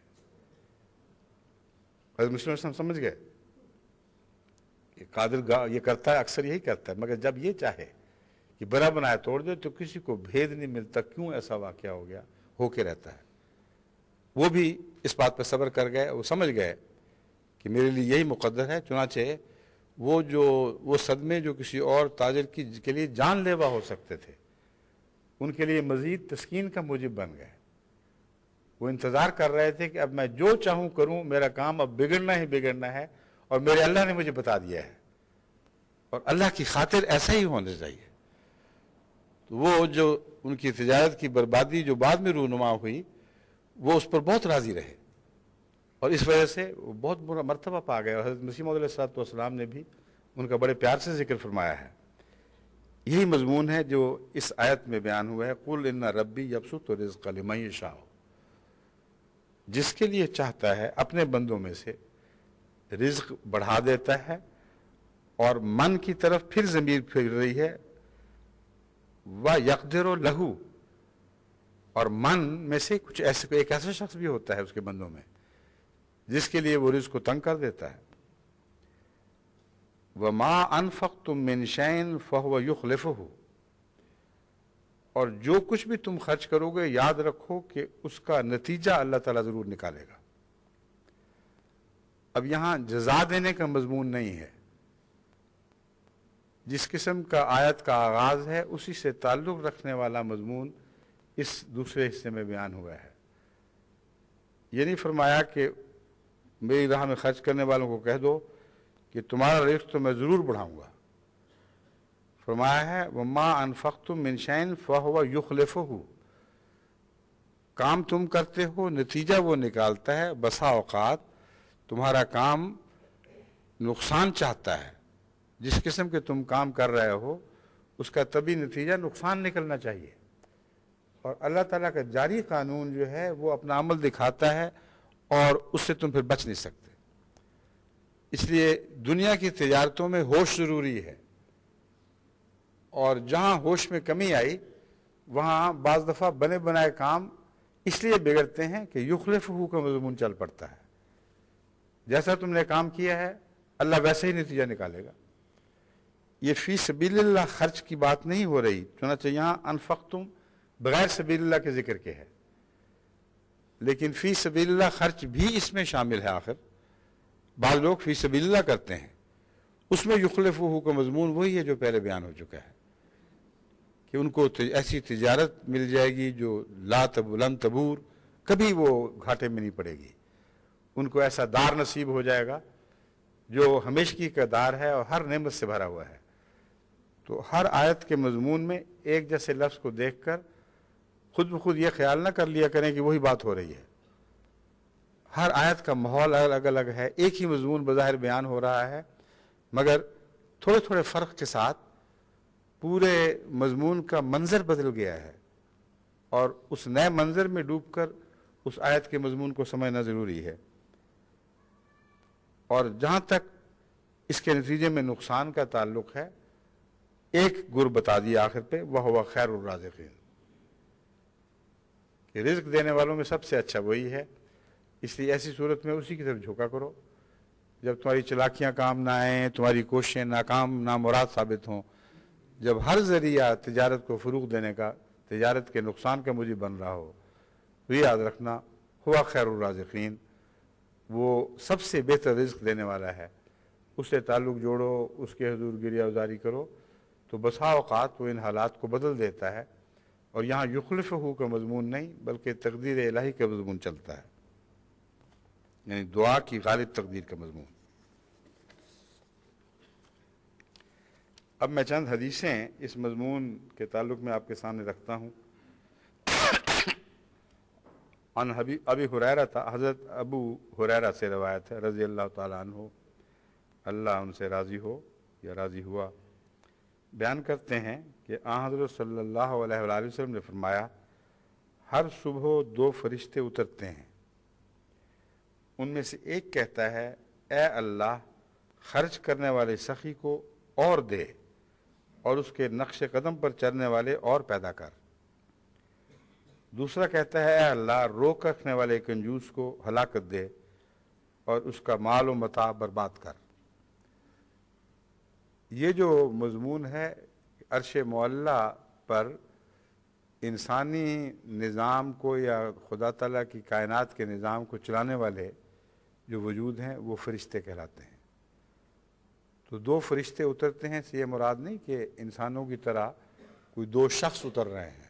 [SPEAKER 1] حضرت مسلم اسلام سمجھ گئے کہ قادر گاہ یہ کرتا ہے، اکثر یہی کرتا ہے، مگر جب یہ چاہے کہ بنا بنایا توڑ دے تو کسی کو بھید نہیں ملتا کیوں ایسا واقعہ ہو گیا، ہو کے رہتا ہے۔ وہ بھی اس بات پہ صبر کر گئے، وہ سمجھ گئے کہ میرے لیے یہی مقدر ہے، چنانچہ وہ جو وہ صدمے جو کسی اور تاجر کی کے لیے جان لیوا ہو سکتے تھے، ان کے لیے مزید تسکین کا موجب بن گئے۔ وہ انتظار کر رہے تھے کہ اب میں جو چاہوں کروں، میرا کام اب بگڑنا ہی بگڑنا ہے، اور میرے اللہ نے مجھے بتا دیا ہے، اور اللہ کی خاطر ایسا ہی ہونا چاہیے۔ تو وہ جو ان کی تجارت کی بربادی جو بعد میں رونما ہوئی، وہ اس پر بہت راضی رہے، اور اس وجہ سے وہ بہت برا مرتبہ پا گئے۔ اور حضرت مسیح موعود علیہ السلام نے بھی ان کا بڑے پیار سے ذکر فرمایا ہے۔ یہی مضمون ہے جو اس آیت میں بیان ہوا ہے، قُلْ إِنَّ رَبِّي يَبْسُطُ الرِّزْقَ لِمَن يَشَاءُ، جس کے لیے چاہتا ہے اپنے بندوں میں سے رزق بڑھا دیتا ہے، اور من کی طرف پھر ضمیر پھر رہی ہے، وَيَقْدِرُ لَهُ، اور من میں سے کچھ ایسے ایک ایسا شخص بھی ہوتا ہے اس کے بندوں میں جس کے لیے وہ رزق کو تنگ کر دیتا ہے۔ وَمَا أَنفَقْتُم مِّن شَيْءٍ فَهُوَ يُخْلِفُهُ، اور جو کچھ بھی تم خرچ کرو گے یاد رکھو کہ اس کا نتیجہ اللہ تعالیٰ ضرور نکالے گا۔ اب یہاں جزا دینے کا مضمون نہیں ہے، جس قسم کا آیت کا آغاز ہے اسی سے تعلق رکھنے والا مضمون اس دوسرے حصے میں بیان ہوا ہے۔ یہ نہیں فرمایا کہ میری راہ میں خرچ کرنے والوں کو کہہ دو کہ تمہارا رزق تو میں ضرور بڑھاؤں گا۔ فرمایا ہے وَمَا أَنفَقْتُم مِّن شَيْءٍ فَهُوَ يُخْلِفُهُ، کام تم کرتے ہو نتیجہ وہ نکالتا ہے۔ بسا اوقات تمہارا کام نقصان چاہتا ہے، جس قسم کے تم کام کر رہے ہو اس کا طبی نتیجہ نقصان نکلنا چاہیے، اور اللہ تعالیٰ کا جاری قانون جو ہے وہ اپنا عمل دکھاتا ہے اور اس سے تم پھر بچ نہیں سکتے۔ اس لیے دنیا کی تجارتوں میں ہوش ضروری ہے، اور جہاں ہوش میں کمی آئی وہاں بعض دفعہ بنے بنائے کام اس لیے بگڑتے ہیں کہ یخلفہ کا مضمون چل پڑتا ہے۔ جیسا تم نے کام کیا ہے اللہ ویسے ہی نتیجہ نکالے گا۔ یہ فی سبیل اللہ خرچ کی بات نہیں ہو رہی، چنانچہ یہاں انفقتم بغیر سبیل اللہ کے ذکر کے ہے، لیکن فی سبیل اللہ خرچ بھی اس میں شامل ہے۔ آخر بعض لوگ فی سبیل اللہ کرتے ہیں، اس میں یخلفہ کا مضمون وہی ہے جو پہلے بیان ہو چکا ہے کہ ان کو ایسی تجارت مل جائے گی جو لا تب لن تبور، کبھی وہ گھاٹے میں نہیں پڑے گی۔ ان کو ایسا دار نصیب ہو جائے گا جو ہمیشگی کا دار ہے اور ہر نعمت سے بھرا ہوا ہے۔ تو ہر آیت کے مضمون میں ایک جیسے لفظ کو دیکھ کر خود بخود یہ خیال نہ کر لیا کریں کہ وہی بات ہو رہی ہے۔ ہر آیت کا ماحول الگ الگ ہے، ایک ہی مضمون بظاہر بیان ہو رہا ہے، مگر تھوڑے تھوڑے فرق کے ساتھ پورے مضمون کا منظر بدل گیا ہے، اور اس نئے منظر میں ڈوب کر اس آیت کے مضمون کو سمجھنا ضروری ہے۔ اور جہاں تک اس کے نتیجے میں نقصان کا تعلق ہے، ایک گر بتا دیا آخر پہ، وَهُوَ خَيْرُ الرَّازِقِينَ، کہ رزق دینے والوں میں سب سے اچھا وہی ہے۔ اس لیے ایسی صورت میں اسی کی طرف جھکا کرو۔ جب تمہاری چلاکیاں کام نہ آئیں، تمہاری کوششیں ناکام نامراد ثابت ہوں، جب ہر ذریعہ تجارت کو فروغ دینے کا تجارت کے نقصان کا موجب بن رہا ہو، تو یہ یاد رکھنا ہوا خیر الرازقین، وہ سب سے بہتر رزق دینے والا ہے۔ اس سے تعلق جوڑو، اس کے حضور گریہ ازاری کرو، تو بسا اوقات وہ ان حالات کو بدل دیتا ہے۔ اور یہاں یخلفہ کا مضمون نہیں بلکہ تقدیر الہی کا مضمون چلتا ہے، یعنی دعا کی غالب تقدیر کا مضمون۔ اب میں چند حدیثیں اس مضمون کے تعلق میں آپ کے سامنے رکھتا ہوں۔ عن ابی ہریرہ تھا، حضرت ابو ہریرہ سے روایت ہے رضی اللہ تعالیٰ عنہ، اللہ ان سے راضی ہو یا راضی ہوا، بیان کرتے ہیں کہ آن حضرت صلی اللہ علیہ وآلہ وسلم نے فرمایا، ہر صبح دو فرشتے اترتے ہیں، ان میں سے ایک کہتا ہے اے اللہ خرچ کرنے والے سخی کو اور دے، اور اس کے نقش قدم پر چلنے والے اور پیدا کر۔ دوسرا کہتا ہے اے اللہ روک رکھنے والے کنجوس کو ہلاکت دے اور اس کا مال و متاع برباد کر۔ یہ جو مضمون ہے عرش معلیٰ پر انسانی نظام کو یا خدا تعالیٰ کی کائنات کے نظام کو چلانے والے جو وجود ہیں وہ فرشتے کہلاتے ہیں۔ تو دو فرشتے اترتے ہیں، اس یہ مراد نہیں کہ انسانوں کی طرح کوئی دو شخص اتر رہے ہیں۔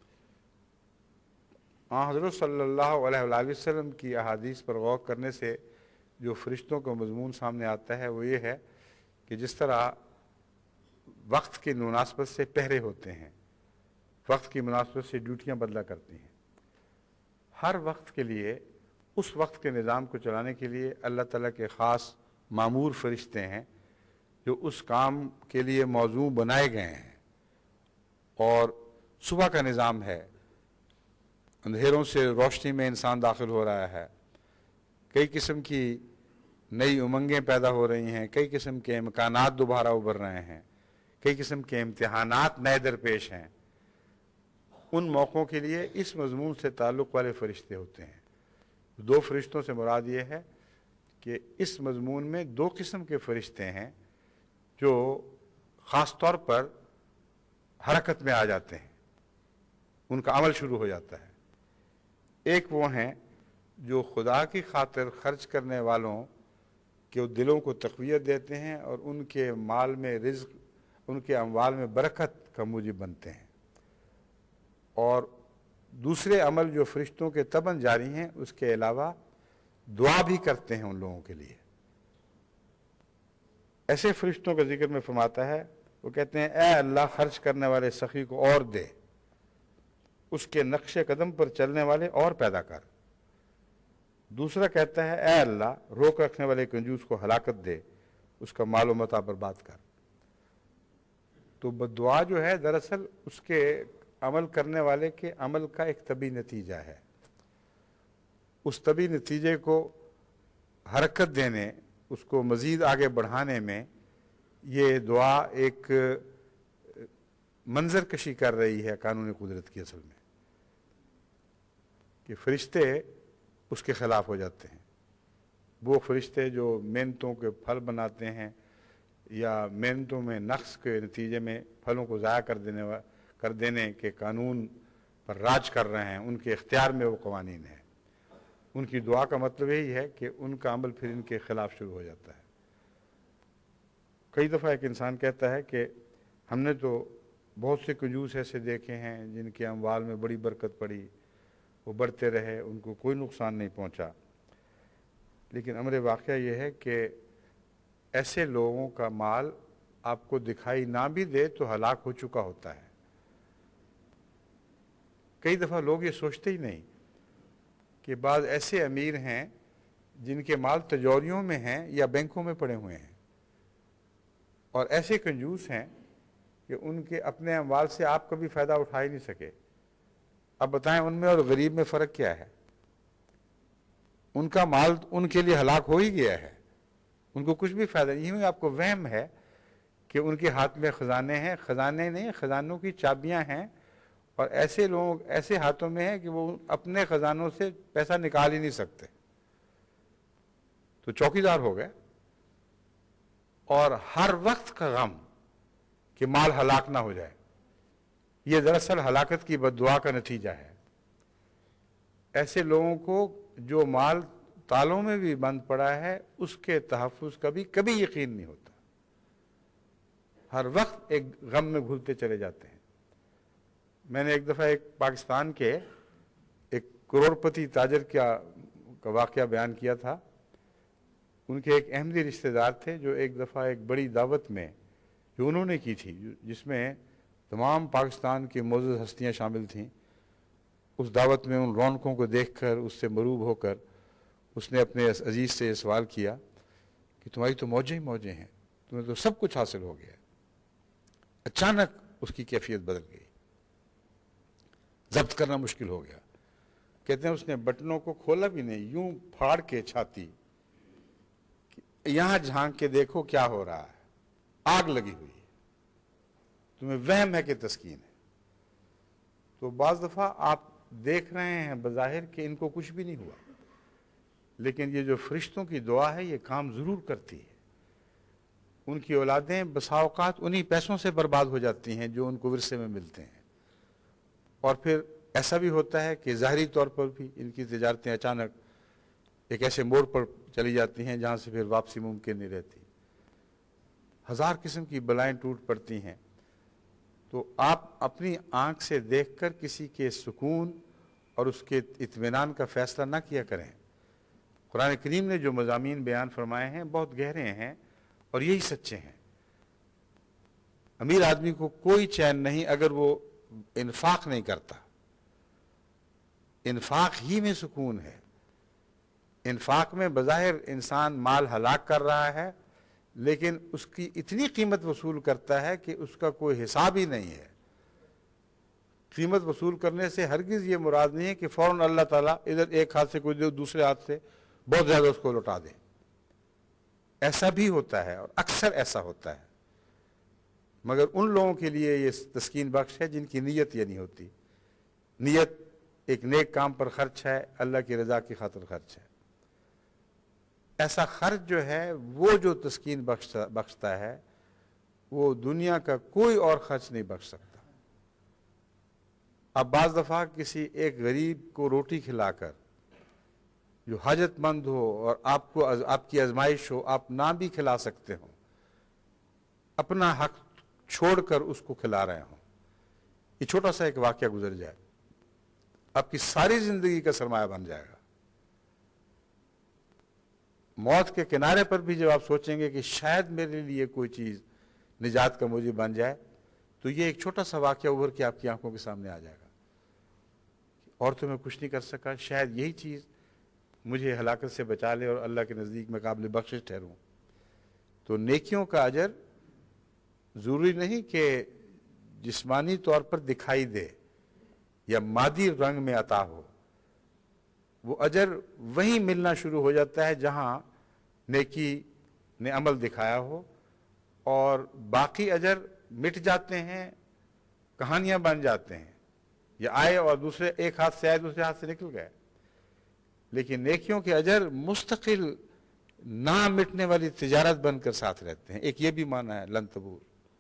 [SPEAKER 1] آن حضرت صلی اللہ علیہ وآلہ وسلم کی احادیث پر غور کرنے سے جو فرشتوں کا مضمون سامنے آتا ہے وہ یہ ہے کہ جس طرح وقت کی مناسبت سے پہرے ہوتے ہیں، وقت کی مناسبت سے ڈیوٹیاں بدلا کرتی ہیں، ہر وقت کے لیے اس وقت کے نظام کو چلانے کے لیے اللہ تعالیٰ کے خاص مامور فرشتے ہیں جو اس کام کے لیے موضوع بنائے گئے ہیں۔ اور صبح کا نظام ہے، اندھیروں سے روشنی میں انسان داخل ہو رہا ہے، کئی قسم کی نئی امنگیں پیدا ہو رہی ہیں، کئی قسم کے امکانات دوبارہ ابھر رہے ہیں، کئی قسم کے امتحانات نئے درپیش ہیں۔ ان موقعوں کے لیے اس مضمون سے تعلق والے فرشتے ہوتے ہیں۔ دو فرشتوں سے مراد یہ ہے کہ اس مضمون میں دو قسم کے فرشتے ہیں جو خاص طور پر حرکت میں آ جاتے ہیں، ان کا عمل شروع ہو جاتا ہے۔ ایک وہ ہیں جو خدا کی خاطر خرچ کرنے والوں کے دلوں کو تقویت دیتے ہیں اور ان کے مال میں رزق، ان کے اموال میں برکت کا موجب بنتے ہیں۔ اور دوسرے عمل جو فرشتوں کے تباً جاری ہیں اس کے علاوہ دعا بھی کرتے ہیں ان لوگوں کے لیے۔ ایسے فرشتوں کا ذکر میں فرماتا ہے، وہ کہتے ہیں اے اللہ خرچ کرنے والے سخی کو اور دے، اس کے نقش قدم پر چلنے والے اور پیدا کر۔ دوسرا کہتا ہے اے اللہ روک رکھنے والے کنجوس کو ہلاکت دے، اس کا مال و متاع برباد کر۔ تو بددعا جو ہے دراصل اس کے عمل کرنے والے کے عمل کا ایک طبی نتیجہ ہے۔ اس طبی نتیجے کو حرکت دینے، اس کو مزید آگے بڑھانے میں یہ دعا ایک منظر کشی کر رہی ہے قانون قدرت کی اصل میں، کہ فرشتے اس کے خلاف ہو جاتے ہیں۔ وہ فرشتے جو محنتوں کے پھل بناتے ہیں یا محنتوں میں نقص کے نتیجے میں پھلوں کو ضائع کر دینے کر دینے کے قانون پر راج کر رہے ہیں، ان کے اختیار میں وہ قوانین ہیں۔ ان کی دعا کا مطلب یہی ہے کہ ان کا عمل پھر ان کے خلاف شروع ہو جاتا ہے۔ کئی دفعہ ایک انسان کہتا ہے کہ ہم نے تو بہت سے کنجوس ایسے دیکھے ہیں جن کے اموال میں بڑی برکت پڑی، وہ بڑھتے رہے، ان کو کوئی نقصان نہیں پہنچا۔ لیکن امر واقعہ یہ ہے کہ ایسے لوگوں کا مال آپ کو دکھائی نہ بھی دے تو ہلاک ہو چکا ہوتا ہے۔ کئی دفعہ لوگ یہ سوچتے ہی نہیں کہ بعض ایسے امیر ہیں جن کے مال تجوریوں میں ہیں یا بینکوں میں پڑے ہوئے ہیں، اور ایسے کنجوس ہیں کہ ان کے اپنے اموال سے آپ کبھی فائدہ اٹھا ہی نہیں سکے۔ اب بتائیں ان میں اور غریب میں فرق کیا ہے؟ ان کا مال ان کے لیے ہلاک ہو ہی گیا ہے، ان کو کچھ بھی فائدہ نہیں ہے۔ آپ کو وہم ہے کہ ان کے ہاتھ میں خزانے ہیں، خزانے نہیں، خزانوں کی چابیاں ہیں، اور ایسے لوگ ایسے ہاتھوں میں ہیں کہ وہ اپنے خزانوں سے پیسہ نکال ہی نہیں سکتے، تو چوکی دار ہو گئے۔ اور ہر وقت کا غم کہ مال ہلاک نہ ہو جائے، یہ دراصل ہلاکت کی بددعا کا نتیجہ ہے۔ ایسے لوگوں کو جو مال تالوں میں بھی بند پڑا ہے اس کے تحفظ کا بھی کبھی یقین نہیں ہوتا، ہر وقت ایک غم میں گھلتے چلے جاتے ہیں۔ میں نے ایک دفعہ ایک پاکستان کے ایک کروڑ پتی تاجر کا واقعہ بیان کیا تھا۔ ان کے ایک احمدی رشتہ دار تھے جو ایک دفعہ ایک بڑی دعوت میں جو انہوں نے کی تھی، جس میں تمام پاکستان کی معزز ہستیاں شامل تھیں، اس دعوت میں ان رونقوں کو دیکھ کر اس سے مروب ہو کر اس نے اپنے عزیز سے یہ سوال کیا کہ تمہاری تو موجیں ہی موجیں ہیں، تمہیں تو سب کچھ حاصل ہو گیا۔ اچانک اس کی کیفیت بدل گئی، ضبط کرنا مشکل ہو گیا۔ کہتے ہیں اس نے بٹنوں کو کھولا بھی نہیں، یوں پھاڑ کے چھاتی، یہاں جھانک کے دیکھو کیا ہو رہا ہے، آگ لگی ہوئی ہے۔ تمہیں وہم ہے کہ تسکین ہے. تو بعض دفعہ آپ دیکھ رہے ہیں بظاہر کہ ان کو کچھ بھی نہیں ہوا، لیکن یہ جو فرشتوں کی دعا ہے یہ کام ضرور کرتی ہے. ان کی اولادیں بسا اوقات انہی پیسوں سے برباد ہو جاتی ہیں جو ان کو ورثے میں ملتے ہیں، اور پھر ایسا بھی ہوتا ہے کہ ظاہری طور پر بھی ان کی تجارتیں اچانک ایک ایسے موڑ پر چلی جاتی ہیں جہاں سے پھر واپسی ممکن نہیں رہتی. ہزار قسم کی بلائیں ٹوٹ پڑتی ہیں. تو آپ اپنی آنکھ سے دیکھ کر کسی کے سکون اور اس کے اطمینان کا فیصلہ نہ کیا کریں. قرآن کریم نے جو مضامین بیان فرمائے ہیں بہت گہرے ہیں اور یہی سچے ہیں. امیر آدمی کو کوئی چین نہیں اگر وہ انفاق نہیں کرتا. انفاق ہی میں سکون ہے. انفاق میں بظاہر انسان مال ہلاک کر رہا ہے، لیکن اس کی اتنی قیمت وصول کرتا ہے کہ اس کا کوئی حساب ہی نہیں ہے. قیمت وصول کرنے سے ہرگز یہ مراد نہیں ہے کہ فوراً اللہ تعالیٰ ادھر ایک ہاتھ سے کوئی دے دوسرے ہاتھ سے بہت زیادہ اس کو لوٹا دے. ایسا بھی ہوتا ہے اور اکثر ایسا ہوتا ہے، مگر ان لوگوں کے لیے یہ تسکین بخش ہے جن کی نیت یہ نہیں ہوتی. نیت ایک نیک کام پر خرچ ہے، اللہ کی رضا کی خاطر خرچ ہے. ایسا خرچ جو ہے وہ جو تسکین بخشتا ہے وہ دنیا کا کوئی اور خرچ نہیں بخش سکتا. اب بعض دفعہ کسی ایک غریب کو روٹی کھلا کر جو حاجت مند ہو اور آپ کو آپ کی آزمائش ہو، آپ نہ بھی کھلا سکتے ہو، اپنا حق چھوڑ کر اس کو کھلا رہے ہوں. یہ چھوٹا سا ایک واقعہ گزر جائے آپ کی ساری زندگی کا سرمایہ بن جائے گا. موت کے کنارے پر بھی جب آپ سوچیں گے کہ شاید میرے لیے کوئی چیز نجات کا موجب بن جائے، تو یہ ایک چھوٹا سا واقعہ ابھر کے آپ کی آنکھوں کے سامنے آ جائے گا. اور تو میں کچھ نہیں کر سکا، شاید یہی چیز مجھے ہلاکت سے بچا لے اور اللہ کے نزدیک میں قابل بخشش ٹھہروں. تو نیکیوں کا اجر ضروری نہیں کہ جسمانی طور پر دکھائی دے یا مادی رنگ میں عطا ہو. وہ اجر وہیں ملنا شروع ہو جاتا ہے جہاں نیکی نے عمل دکھایا ہو، اور باقی اجر مٹ جاتے ہیں، کہانیاں بن جاتے ہیں. یہ آئے اور دوسرے ایک ہاتھ سے آئے دوسرے ہاتھ سے نکل گئے. لیکن نیکیوں کے اجر مستقل نہ مٹنے والی تجارت بن کر ساتھ رہتے ہیں. ایک یہ بھی معنی ہے لن تبور.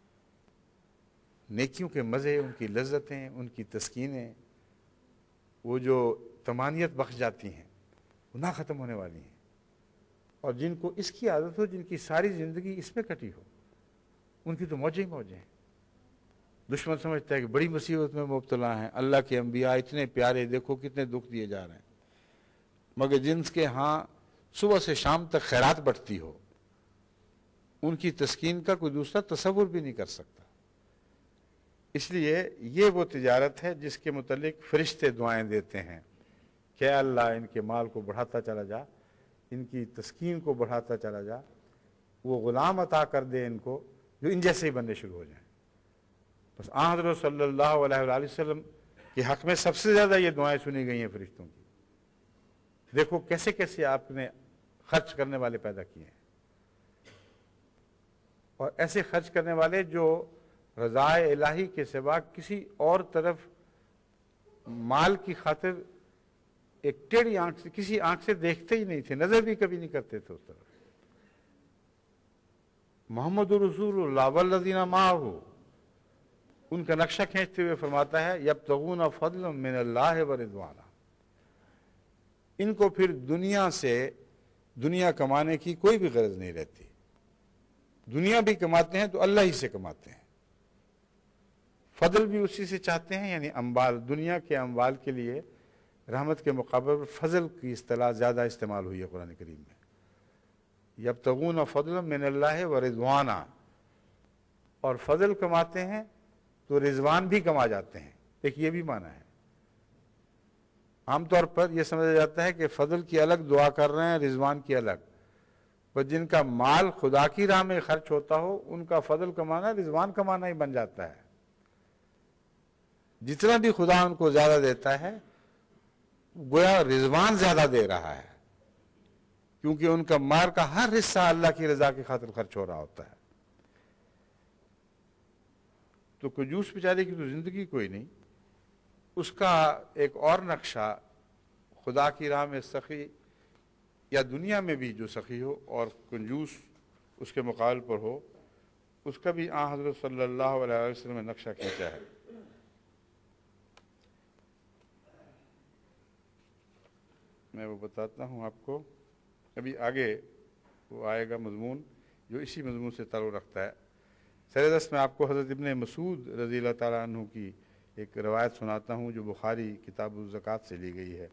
[SPEAKER 1] نیکیوں کے مزے، ان کی لذتیں، ان کی تسکینیں، وہ جو طمانیت بخش جاتی ہیں وہ نہ ختم ہونے والی ہیں. اور جن کو اس کی عادت ہو، جن کی ساری زندگی اس میں کٹی ہو، ان کی تو موجیں ہی موجیں ہیں. دشمن سمجھتا ہے کہ بڑی مصیبت میں مبتلا ہیں، اللہ کے انبیاء اتنے پیارے، دیکھو کتنے دکھ دیے جا رہے ہیں. مگر جن کے ہاں صبح سے شام تک خیرات بٹتی ہو، ان کی تسکین کا کوئی دوسرا تصور بھی نہیں کر سکتا. اس لیے یہ وہ تجارت ہے جس کے متعلق فرشتے دعائیں دیتے ہیں کہ اے اللہ ان کے مال کو بڑھاتا چلا جا، ان کی تسکین کو بڑھاتا چلا جا. وہ غلام عطا کر دے ان کو جو ان جیسے ہی بننے شروع ہو جائیں. بس آن حضرت صلی اللہ علیہ وآلہ وسلم کے حق میں سب سے زیادہ یہ دعائیں سنی گئی ہیں فرشتوں کی. دیکھو کیسے کیسے آپ نے خرچ کرنے والے پیدا کیے ہیں، اور ایسے خرچ کرنے والے جو رضا الہی کے سوا کسی اور طرف مال کی خاطر ایک ٹیڑھی آنکھ سے کسی آنکھ سے دیکھتے ہی نہیں تھے، نظر بھی کبھی نہیں کرتے تھے اس طرف. محمد رسول اللہ والذین معہ، ان کا نقشہ کھینچتے ہوئے فرماتا ہے یبتغون فضلا من اللہ ورضوانا. ان کو پھر دنیا سے دنیا کمانے کی کوئی بھی غرض نہیں رہتی. دنیا بھی کماتے ہیں تو اللہ ہی سے کماتے ہیں، فضل بھی اسی سے چاہتے ہیں. یعنی اموال، دنیا کے اموال کے لیے رحمت کے مقابل پر فضل کی اصطلاح زیادہ استعمال ہوئی ہے قرآن کریم میں. یبتغون فضلا من اللہ ورضوانا، اور فضل کماتے ہیں تو رضوان بھی کما جاتے ہیں. ایک یہ بھی معنی ہے. عام طور پر یہ سمجھا جاتا ہے کہ فضل کی الگ دعا کر رہے ہیں، رضوان کی الگ. پر جن کا مال خدا کی راہ میں خرچ ہوتا ہو ان کا فضل کمانا رضوان کمانا ہی بن جاتا ہے. جتنا بھی خدا ان کو زیادہ دیتا ہے گویا رضوان زیادہ دے رہا ہے، کیونکہ ان کا مال کا ہر حصہ اللہ کی رضا کی خاطر خرچ ہو رہا ہوتا ہے. تو کنجوس بیچارے کی تو زندگی کوئی نہیں، اس کا ایک اور نقشہ خدا کی راہ میں سخی یا دنیا میں بھی جو سخی ہو اور کنجوس اس کے مقابل پر ہو، اس کا بھی آن حضرت صلی اللہ علیہ وسلم نے نقشہ کھینچا ہے۔ میں وہ بتاتا ہوں آپ کو، ابھی آگے وہ آئے گا مضمون جو اسی مضمون سے تعلق رکھتا ہے۔ سردست میں آپ کو حضرت ابن مسعود رضی اللہ تعالیٰ عنہ کی ایک روایت سناتا ہوں جو بخاری کتاب الزکوٰۃ سے لی گئی ہے۔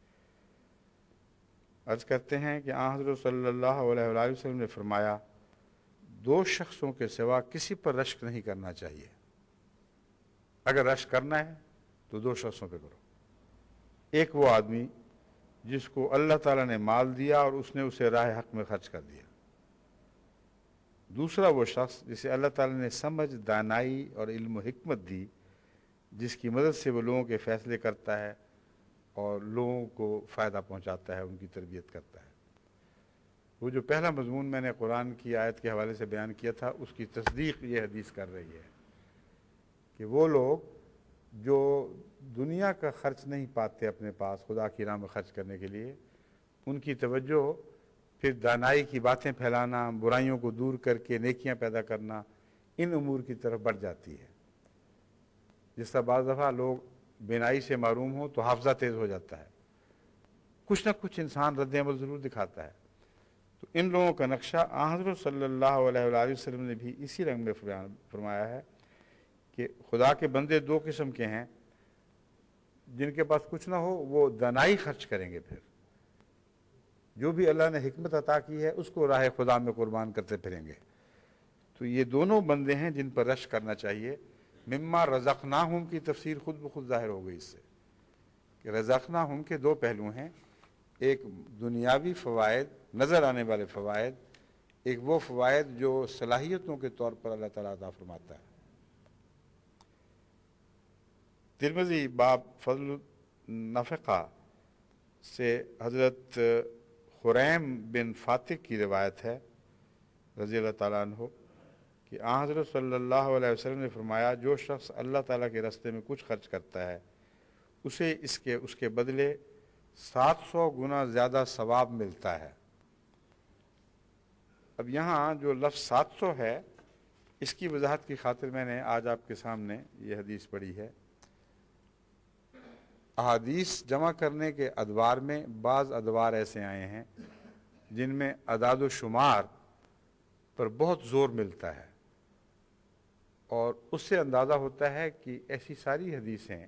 [SPEAKER 1] عرض کرتے ہیں کہ آن حضرت صلی اللہ علیہ وآلہ وسلم نے فرمایا، دو شخصوں کے سوا کسی پر رشک نہیں کرنا چاہیے، اگر رشک کرنا ہے تو دو شخصوں پہ کرو۔ ایک وہ آدمی جس کو اللہ تعالیٰ نے مال دیا اور اس نے اسے راہ حق میں خرچ کر دیا، دوسرا وہ شخص جسے اللہ تعالیٰ نے سمجھ، دانائی اور علم و حکمت دی، جس کی مدد سے وہ لوگوں کے فیصلے کرتا ہے اور لوگوں کو فائدہ پہنچاتا ہے، ان کی تربیت کرتا ہے۔ وہ جو پہلا مضمون میں نے قرآن کی آیت کے حوالے سے بیان کیا تھا، اس کی تصدیق یہ حدیث کر رہی ہے کہ وہ لوگ جو دنیا کا خرچ نہیں پاتے اپنے پاس خدا کی راہ میں خرچ کرنے کے لیے، ان کی توجہ پھر دانائی کی باتیں پھیلانا، برائیوں کو دور کر کے نیکیاں پیدا کرنا، ان امور کی طرف بڑھ جاتی ہے۔ جس طرح بعض دفعہ لوگ بینائی سے معروم ہوں تو حافظہ تیز ہو جاتا ہے، کچھ نہ کچھ انسان رد عمل ضرور دکھاتا ہے۔ تو ان لوگوں کا نقشہ آن حضرت صلی اللہ علیہ وآلہ وسلم نے بھی اسی رنگ میں فرمایا ہے کہ خدا کے بندے دو قسم کے ہیں، جن کے پاس کچھ نہ ہو وہ دانائی خرچ کریں گے، پھر جو بھی اللہ نے حکمت عطا کی ہے اس کو راہ خدا میں قربان کرتے پھریں گے۔ تو یہ دونوں بندے ہیں جن پر رشک کرنا چاہیے۔ مما رزقناہم کی تفسیر خود بخود ظاہر ہو گئی اس سے کہ رزقناہم کے دو پہلو ہیں، ایک دنیاوی فوائد، نظر آنے والے فوائد، ایک وہ فوائد جو صلاحیتوں کے طور پر اللہ تعالیٰ عطا فرماتا ہے۔ ترمذی باب فضل نفقہ سے حضرت خریم بن فاتح کی روایت ہے رضی اللہ تعالیٰ عنہ کہ آن حضرت صلی اللہ علیہ وسلم نے فرمایا، جو شخص اللہ تعالیٰ کے راستے میں کچھ خرچ کرتا ہے اسے اس کے اس کے بدلے سات سو گنا زیادہ ثواب ملتا ہے۔ اب یہاں جو لفظ سات سو ہے، اس کی وضاحت کی خاطر میں نے آج آپ کے سامنے یہ حدیث پڑھی ہے۔ احادیث جمع کرنے کے ادوار میں بعض ادوار ایسے آئے ہیں جن میں اعداد و شمار پر بہت زور ملتا ہے، اور اس سے اندازہ ہوتا ہے کہ ایسی ساری حدیثیں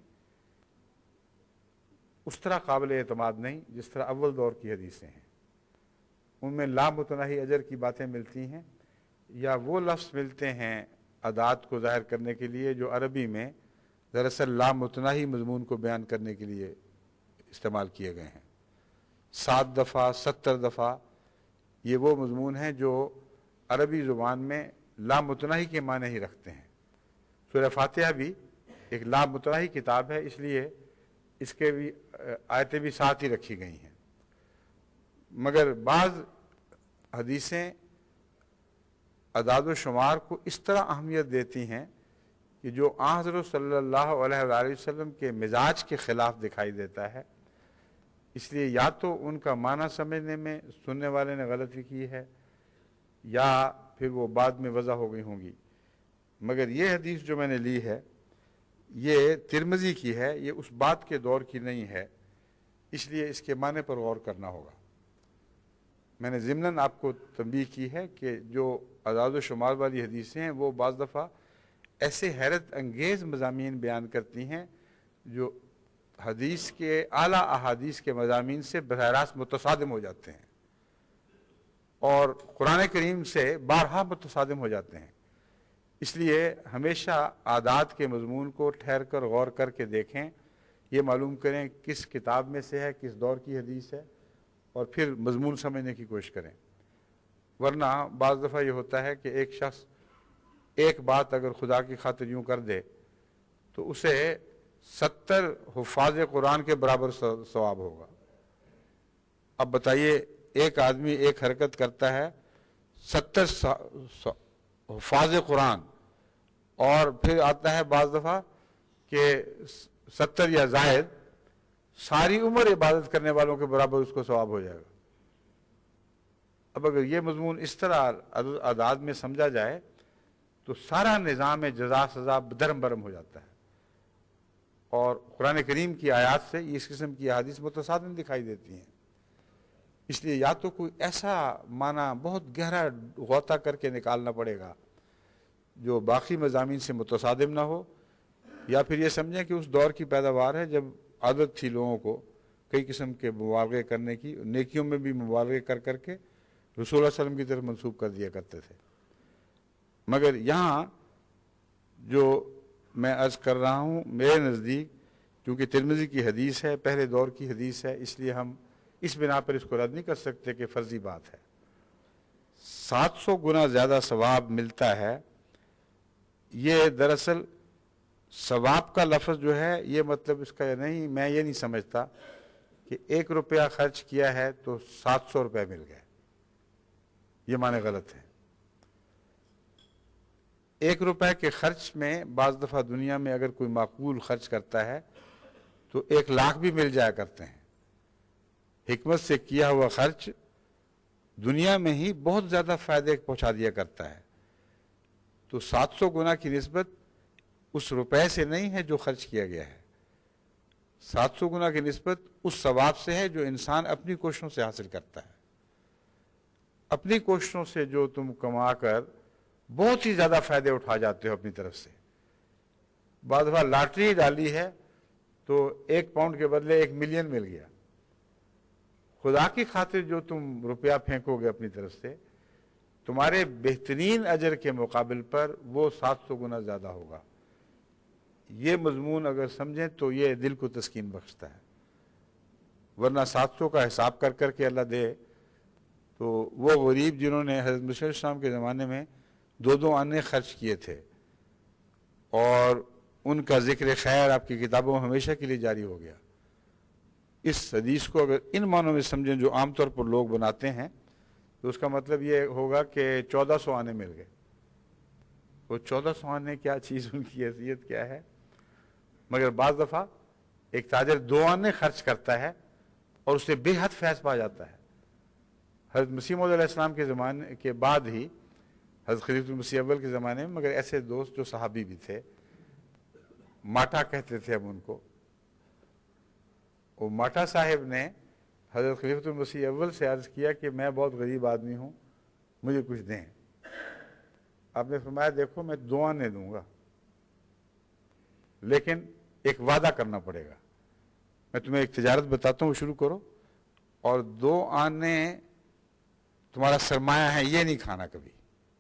[SPEAKER 1] اس طرح قابل اعتماد نہیں جس طرح اول دور کی حدیثیں ہیں۔ ان میں لامتناہی اجر کی باتیں ملتی ہیں، یا وہ لفظ ملتے ہیں اعداد کو ظاہر کرنے کے لیے جو عربی میں دراصل لامتناہی مضمون کو بیان کرنے کے لیے استعمال کیے گئے ہیں۔ سات دفعہ، ستر دفعہ، یہ وہ مضمون ہیں جو عربی زبان میں لامتناہی کے معنی ہی رکھتے ہیں۔ سورہ فاتحہ بھی ایک لامتناہی کتاب ہے، اس لیے اس کے بھی آیتیں بھی ساتھ ہی رکھی گئی ہیں، مگر بعض حدیثیں اعداد و شمار کو اس طرح اہمیت دیتی ہیں کہ جو آن حضرت صلی اللہ علیہ وآلہ وسلم کے مزاج کے خلاف دکھائی دیتا ہے، اس لیے یا تو ان کا معنی سمجھنے میں سننے والے نے غلطی کی ہے، یا پھر وہ بعد میں وضع ہو گئی ہوں گی۔ مگر یہ حدیث جو میں نے لی ہے یہ ترمذی کی ہے، یہ اس بات کے دور کی نہیں ہے، اس لیے اس کے معنی پر غور کرنا ہوگا۔ میں نے ضمناً آپ کو تنبیہ کی ہے کہ جو اعداد و شمار والی حدیثیں ہیں وہ بعض دفعہ ایسے حیرت انگیز مضامین بیان کرتی ہیں جو حدیث کے اعلیٰ احادیث کے مضامین سے براہ راست متصادم ہو جاتے ہیں، اور قرآن کریم سے بارہا متصادم ہو جاتے ہیں۔ اس لیے ہمیشہ اعداد کے مضمون کو ٹھہر کر غور کر کے دیکھیں، یہ معلوم کریں کس کتاب میں سے ہے، کس دور کی حدیث ہے، اور پھر مضمون سمجھنے کی کوشش کریں۔ ورنہ بعض دفعہ یہ ہوتا ہے کہ ایک شخص ایک بات اگر خدا کی خاطر یوں کر دے تو اسے ستر حفاظ قرآن کے برابر ثواب ہوگا۔ اب بتائیے، ایک آدمی ایک حرکت کرتا ہے، ستر حفاظ قرآن اور پھر آتا ہے بعض دفعہ کہ ستر یا زائد ساری عمر عبادت کرنے والوں کے برابر اس کو ثواب ہو جائے گا۔ اب اگر یہ مضمون اس طرح اعداد میں سمجھا جائے تو سارا نظام جزا سزا درم برم ہو جاتا ہے، اور قرآن کریم کی آیات سے اس قسم کی احادیث متصادم دکھائی دیتی ہیں۔ اس لیے یا تو کوئی ایسا معنی بہت گہرا غوطہ کر کے نکالنا پڑے گا جو باقی مضامین سے متصادم نہ ہو، یا پھر یہ سمجھیں کہ اس دور کی پیداوار ہے جب عادت تھی لوگوں کو کئی قسم کے مبالغے کرنے کی، نیکیوں میں بھی مبالغے کر کر کے رسول اللہ علیہ وسلم کی طرف منسوب کر دیا کرتے تھے۔ مگر یہاں جو میں عرض کر رہا ہوں میرے نزدیک، کیونکہ ترمذی کی حدیث ہے، پہلے دور کی حدیث ہے، اس لیے ہم اس بنا پر اس کو رد نہیں کر سکتے کہ فرضی بات ہے۔ سات سو گنا زیادہ ثواب ملتا ہے، یہ دراصل ثواب کا لفظ جو ہے یہ مطلب اس کا نہیں، میں یہ نہیں سمجھتا کہ ایک روپیہ خرچ کیا ہے تو سات سو روپے مل گئے، یہ معنی غلط ہے۔ ایک روپے کے خرچ میں بعض دفعہ دنیا میں اگر کوئی معقول خرچ کرتا ہے تو ایک لاکھ بھی مل جایا کرتے ہیں۔ حکمت سے کیا ہوا خرچ دنیا میں ہی بہت زیادہ فائدے پہنچا دیا کرتا ہے، تو سات سو گنا کی نسبت اس روپے سے نہیں ہے جو خرچ کیا گیا ہے، سات سو گنا کی نسبت اس ثواب سے ہے جو انسان اپنی کوششوں سے حاصل کرتا ہے۔ اپنی کوششوں سے جو تم کما کر بہت ہی زیادہ فائدے اٹھا جاتے ہو اپنی طرف سے، بعض دفعہ لاٹری ڈالی ہے تو ایک پاؤنڈ کے بدلے ایک ملین مل گیا، خدا کی خاطر جو تم روپیہ پھینکو گے اپنی طرف سے، تمہارے بہترین اجر کے مقابل پر وہ سات سو گنا زیادہ ہوگا۔ یہ مضمون اگر سمجھیں تو یہ دل کو تسکین بخشتا ہے، ورنہ سات سو کا حساب کر کر کے اللہ دے تو وہ غریب جنہوں نے حضرت مرزا طاہر اسلام کے زمانے میں دو دو آنے خرچ کیے تھے اور ان کا ذکر خیر آپ کی کتابوں میں ہمیشہ کے لیے جاری ہو گیا، اس حدیث کو اگر ان معنوں میں سمجھیں جو عام طور پر لوگ بناتے ہیں تو اس کا مطلب یہ ہوگا کہ چودہ سو آنے مل گئے۔ وہ چودہ سو آنے کیا چیز، ان کی حیثیت کیا ہے؟ مگر بعض دفعہ ایک تاجر دو آنے خرچ کرتا ہے اور اسے بے حد فیض پا جاتا ہے۔ حضرت مسیح موعود علیہ السلام کے زمانے کے بعد ہی حضرت خلیفۃ المسیح اول کے زمانے میں مگر ایسے دوست جو صحابی بھی تھے، ماٹا کہتے تھے ہم ان کو، وہ ماٹا صاحب نے حضرت خلیفۃ المسیح اول سے عرض کیا کہ میں بہت غریب آدمی ہوں، مجھے کچھ دیں۔ آپ نے فرمایا دیکھو میں دو آنے دوں گا لیکن ایک وعدہ کرنا پڑے گا، میں تمہیں ایک تجارت بتاتا ہوں، شروع کرو، اور دو آنے تمہارا سرمایہ ہے، یہ نہیں کھانا کبھی،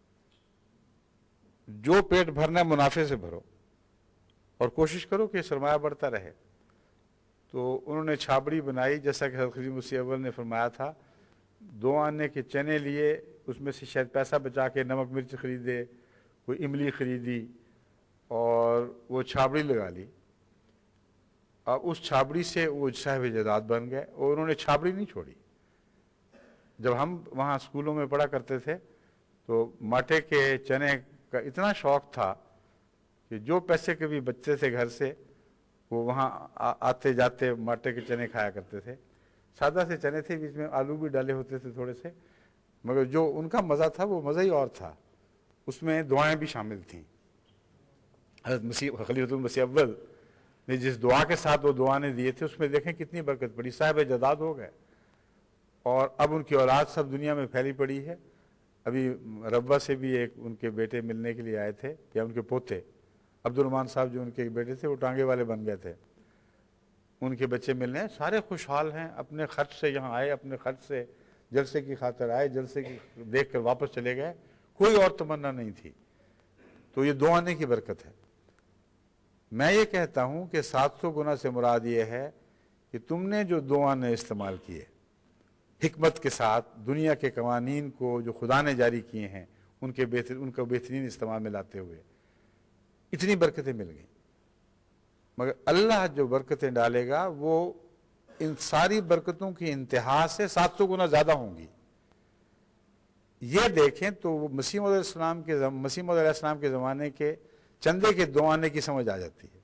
[SPEAKER 1] جو پیٹ بھرنا ہے منافع سے بھرو اور کوشش کرو کہ سرمایہ بڑھتا رہے۔ تو انہوں نے چھابڑی بنائی، جیسا کہ حضرت خلیفۃ مسیح اول نے فرمایا تھا، دو آنے کے چنے لیے، اس میں سے شاید پیسہ بچا کے نمک مرچ خریدے، کوئی املی خریدی اور وہ چھابڑی لگا لی، اور اس چھابڑی سے وہ صاحب جائیداد بن گئے، اور انہوں نے چھابڑی نہیں چھوڑی۔ جب ہم وہاں اسکولوں میں پڑھا کرتے تھے تو ماٹے کے چنے کا اتنا شوق تھا کہ جو پیسے کبھی بچتے تھے گھر سے وہ وہاں آتے جاتے ماٹے کے چنے کھایا کرتے تھے۔ سادہ سے چنے تھے، بیچ میں آلو بھی ڈالے ہوتے تھے تھوڑے سے، مگر جو ان کا مزہ تھا وہ مزہ ہی اور تھا، اس میں دعائیں بھی شامل تھیں۔ حضرت مسیح خلیفۃ المسیح اول نے جس دعا کے ساتھ وہ دعائیں دیے تھے اس میں دیکھیں کتنی برکت پڑی، صاحب جائیداد ہو گئے، اور اب ان کی اولاد سب دنیا میں پھیلی پڑی ہے۔ ابھی ربا سے بھی ایک ان کے بیٹے ملنے کے لیے آئے تھے، یا ان کے پوتے عبد الرحمان صاحب جو ان کے بیٹے تھے وہ ٹانگے والے بن گئے تھے، ان کے بچے ملنے، سارے خوشحال ہیں، اپنے خرچ سے یہاں آئے، اپنے خرچ سے جلسے کی خاطر آئے، جلسے کی دیکھ کر واپس چلے گئے، کوئی اور تمنا نہیں تھی۔ تو یہ دو آنے کی برکت ہے۔ میں یہ کہتا ہوں کہ سات سو گنا سے مراد یہ ہے کہ تم نے جو دو آنے استعمال کیے حکمت کے ساتھ، دنیا کے قوانین کو جو خدا نے جاری کیے ہیں ان کے بہتر ان کو بہترین استعمال میں لاتے ہوئے اتنی برکتیں مل گئیں، مگر اللہ جو برکتیں ڈالے گا وہ ان ساری برکتوں کی انتہا سے سات سو گنا زیادہ ہوں گی۔ یہ دیکھیں تو وہ مسیح موعود علیہ السلام کے مسیح موعود علیہ السلام کے زمانے کے
[SPEAKER 2] چندے کے دو آنے کی سمجھ آ جاتی ہے.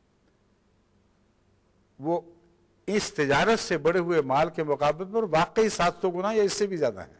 [SPEAKER 2] وہ اس تجارت سے بڑے ہوئے مال کے مقابلے پر واقعی سات سو گنا یا اس سے بھی زیادہ ہے.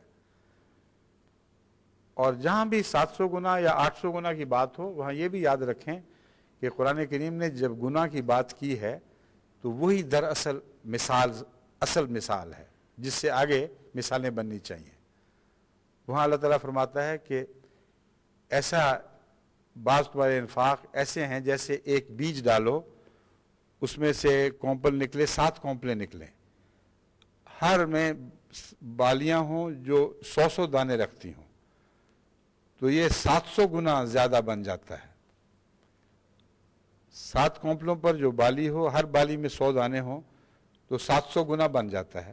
[SPEAKER 2] اور جہاں بھی سات سو گنا یا آٹھ سو گنا کی بات ہو وہاں یہ بھی یاد رکھیں کہ قرآن کریم نے جب گناہ کی بات کی ہے تو وہی دراصل مثال اصل مثال ہے جس سے آگے مثالیں بننی چاہیے. وہاں اللہ تعالیٰ فرماتا ہے کہ ایسا بعض تمہارے انفاق ایسے ہیں جیسے ایک بیج ڈالو اس میں سے کونپل نکلے سات کونپلیں نکلیں, ہر میں بالیاں ہوں جو سو سو دانے رکھتی ہوں, تو یہ سات سو گنا زیادہ بن جاتا ہے. سات کونپلوں پر جو بالی ہو ہر بالی میں سو دانے ہوں تو سات سو گنا بن جاتا ہے.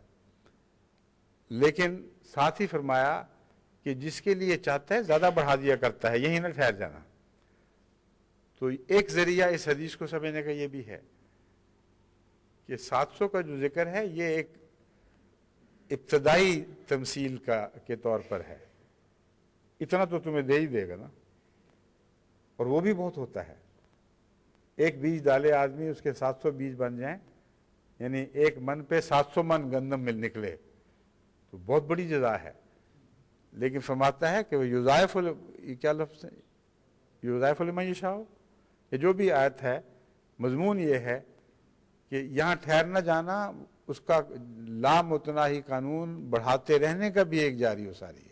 [SPEAKER 2] لیکن ساتھ ہی فرمایا کہ جس کے لیے چاہتا ہے زیادہ بڑھا دیا کرتا ہے, یہی نہ ٹھہر جانا. تو ایک ذریعہ اس حدیث کو سمجھنے کا یہ بھی ہے کہ سات سو کا جو ذکر ہے یہ ایک ابتدائی تمثیل کا کے طور پر ہے. اتنا تو تمہیں دے ہی دے گا نا, اور وہ بھی بہت ہوتا ہے. ایک بیج ڈالے آدمی اس کے سات سو بیج بن جائیں, یعنی ایک من پہ سات سو من گندم مل نکلے تو بہت بڑی جزا ہے. لیکن فرماتا ہے کہ وہ یضاعف یہ کیا لفظ ہے, یضاعف لمن یشاء, یہ جو بھی آیت ہے مضمون یہ ہے کہ یہاں ٹھہر نہ جانا, اس کا لامتناہی قانون بڑھاتے رہنے کا بھی ایک جاری و ساری ہے.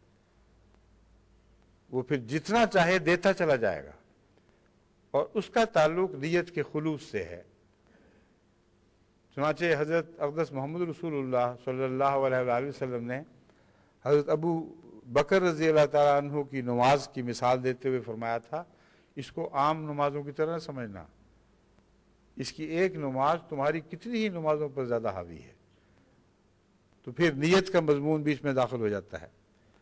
[SPEAKER 2] وہ پھر جتنا چاہے دیتا چلا جائے گا, اور اس کا تعلق نیت کے خلوص سے ہے. چنانچہ حضرت اقدس محمد رسول اللہ صلی اللہ علیہ وآلہ وسلم نے حضرت ابو بکر رضی اللہ تعالیٰ عنہ کی نماز کی مثال دیتے ہوئے فرمایا تھا, اس کو عام نمازوں کی طرح سمجھنا, اس کی ایک نماز تمہاری کتنی ہی نمازوں پر زیادہ حاوی ہے. تو پھر نیت کا مضمون بیچ میں داخل ہو جاتا ہے.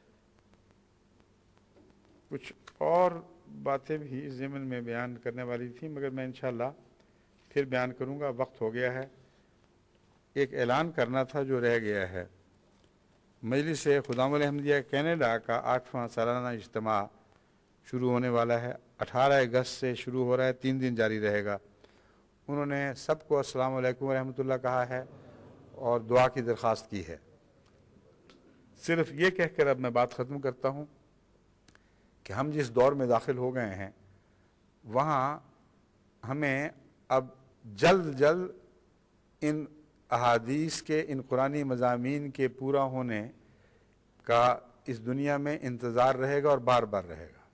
[SPEAKER 2] کچھ اور باتیں بھی ضمن میں بیان کرنے والی تھیں مگر میں انشاءاللہ پھر بیان کروں گا, وقت ہو گیا ہے. ایک اعلان کرنا تھا جو رہ گیا ہے. مجلس خدام الحمدیہ کینیڈا کا آٹھواں سالانہ اجتماع شروع ہونے والا ہے. اٹھارہ اگست سے شروع ہو رہا ہے, تین دن جاری رہے گا. انہوں نے سب کو السلام علیکم ورحمۃ اللہ کہا ہے اور دعا کی درخواست کی ہے. صرف یہ کہہ کر اب میں بات ختم کرتا ہوں کہ ہم جس دور میں داخل ہو گئے ہیں وہاں ہمیں اب جلد جلد ان احادیث کے, ان قرآنی مضامین کے پورا ہونے کا اس دنیا میں انتظار رہے گا اور بار بار رہے گا,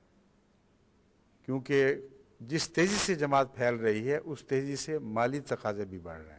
[SPEAKER 2] کیونکہ جس تیزی سے جماعت پھیل رہی ہے اس تیزی سے مالی تقاضے بھی بڑھ رہے ہیں.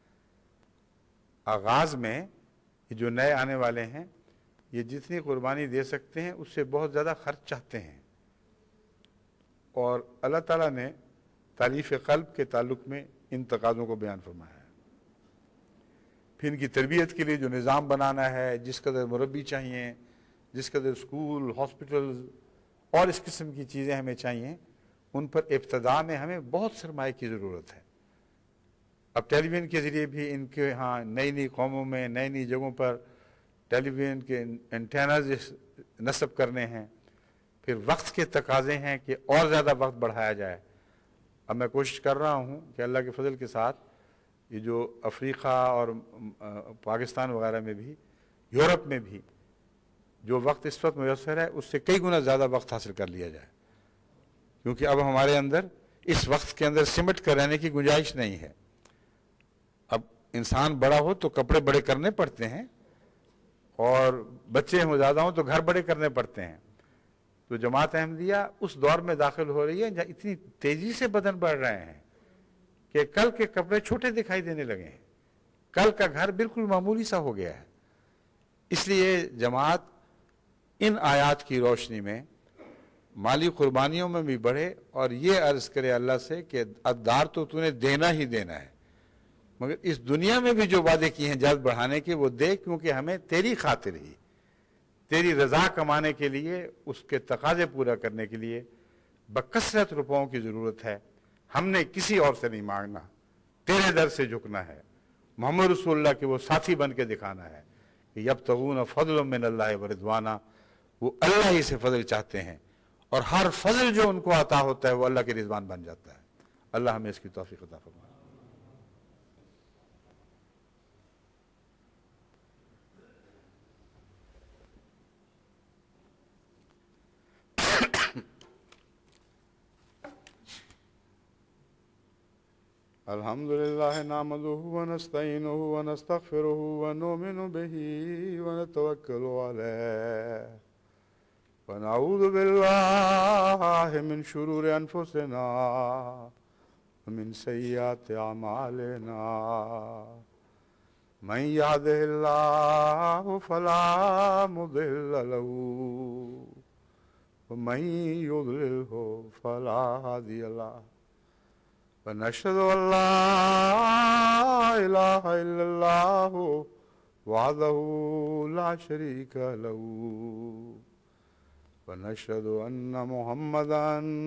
[SPEAKER 2] آغاز میں یہ جو نئے آنے والے ہیں یہ جتنی قربانی دے سکتے ہیں اس سے بہت زیادہ خرچ چاہتے ہیں, اور اللہ تعالیٰ نے تالیف قلب کے تعلق میں ان تقاضوں کو بیان فرمایا ہے. پھر ان کی تربیت کے لیے جو نظام بنانا ہے, جس قدر مربی چاہیے, جس قدر اسکول, ہاسپٹلز اور اس قسم کی چیزیں ہمیں چاہیے, ان پر ابتدا میں ہمیں بہت سرمایہ کی ضرورت ہے. اب ٹیلی ویژن کے ذریعے بھی ان کے ہاں نئی نئی قوموں میں نئی نئی جگہوں پر ٹیلی ویژن کے انٹیناز نصب کرنے ہیں. پھر وقت کے تقاضے ہیں کہ اور زیادہ وقت بڑھایا جائے. اب میں کوشش کر رہا ہوں کہ اللہ کے فضل کے ساتھ یہ جو افریقہ اور پاکستان وغیرہ میں بھی, یورپ میں بھی جو وقت اس وقت میسر ہے اس سے کئی گنا زیادہ وقت حاصل کر لیا جائے, کیونکہ اب ہمارے اندر اس وقت کے اندر سمٹ کر رہنے کی گنجائش نہیں ہے. اب انسان بڑا ہو تو کپڑے بڑے کرنے پڑتے ہیں, اور بچے ہوں زیادہ ہوں تو گھر بڑے کرنے پڑتے ہیں. تو جماعت احمدیہ اس دور میں داخل ہو رہی ہے جہاں اتنی تیزی سے بدن بڑھ رہے ہیں کہ کل کے کپڑے چھوٹے دکھائی دینے لگے ہیں, کل کا گھر بالکل معمولی سا ہو گیا ہے. اس لیے جماعت ان آیات کی روشنی میں مالی قربانیوں میں بھی بڑھے اور یہ عرض کرے اللہ سے کہ ادار تو تو نے دینا ہی دینا ہے, مگر اس دنیا میں بھی جو وعدے کیے ہیں جلد بڑھانے کے وہ دے, کیونکہ ہمیں تیری خاطر ہی, تیری رضا کمانے کے لیے, اس کے تقاضے پورا کرنے کے لیے بکثرت روپوں کی ضرورت ہے. ہم نے کسی اور سے نہیں مانگنا, تیرے در سے جھکنا ہے, محمد رسول اللہ کے وہ ساتھی بن کے دکھانا ہے کہ یبتغون فضلا من اللہ ورضوانا, وہ اللہ ہی سے فضل چاہتے ہیں اور ہر فضل جو ان کو عطا ہوتا ہے وہ اللہ کے رضوان بن جاتا ہے. اللہ ہمیں اس کی توفیق عطا فرمائے. الحمد لله نحمده ونستعينه ونستغفره ونؤمن به ونتوكل عليه ونعوذ بالله من شرور أنفسنا ومن سيئات أعمالنا من يهده الله فلا مضل له ومن يضلله فلا هادي له ونشهد أن لا إله إلا الله وحده لا شريك له ونشهد أن محمدا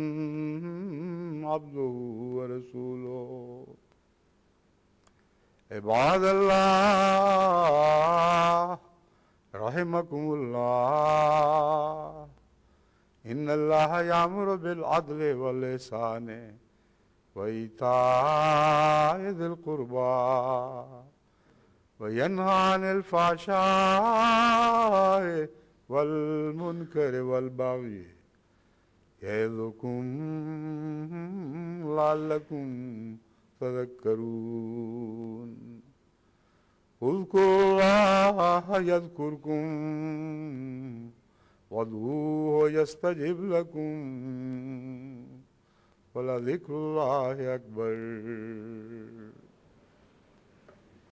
[SPEAKER 2] عبده ورسوله. عباد الله رحمكم الله إن الله يأمر بالعدل والإحسان وإيتاء ذي القربى وينهى عن الفحشاء والمنكر والبغي يعظكم لعلكم تذكرون. اذكروا الله يذكركم وادعوه يستجب لكم ولذكر الله أكبر.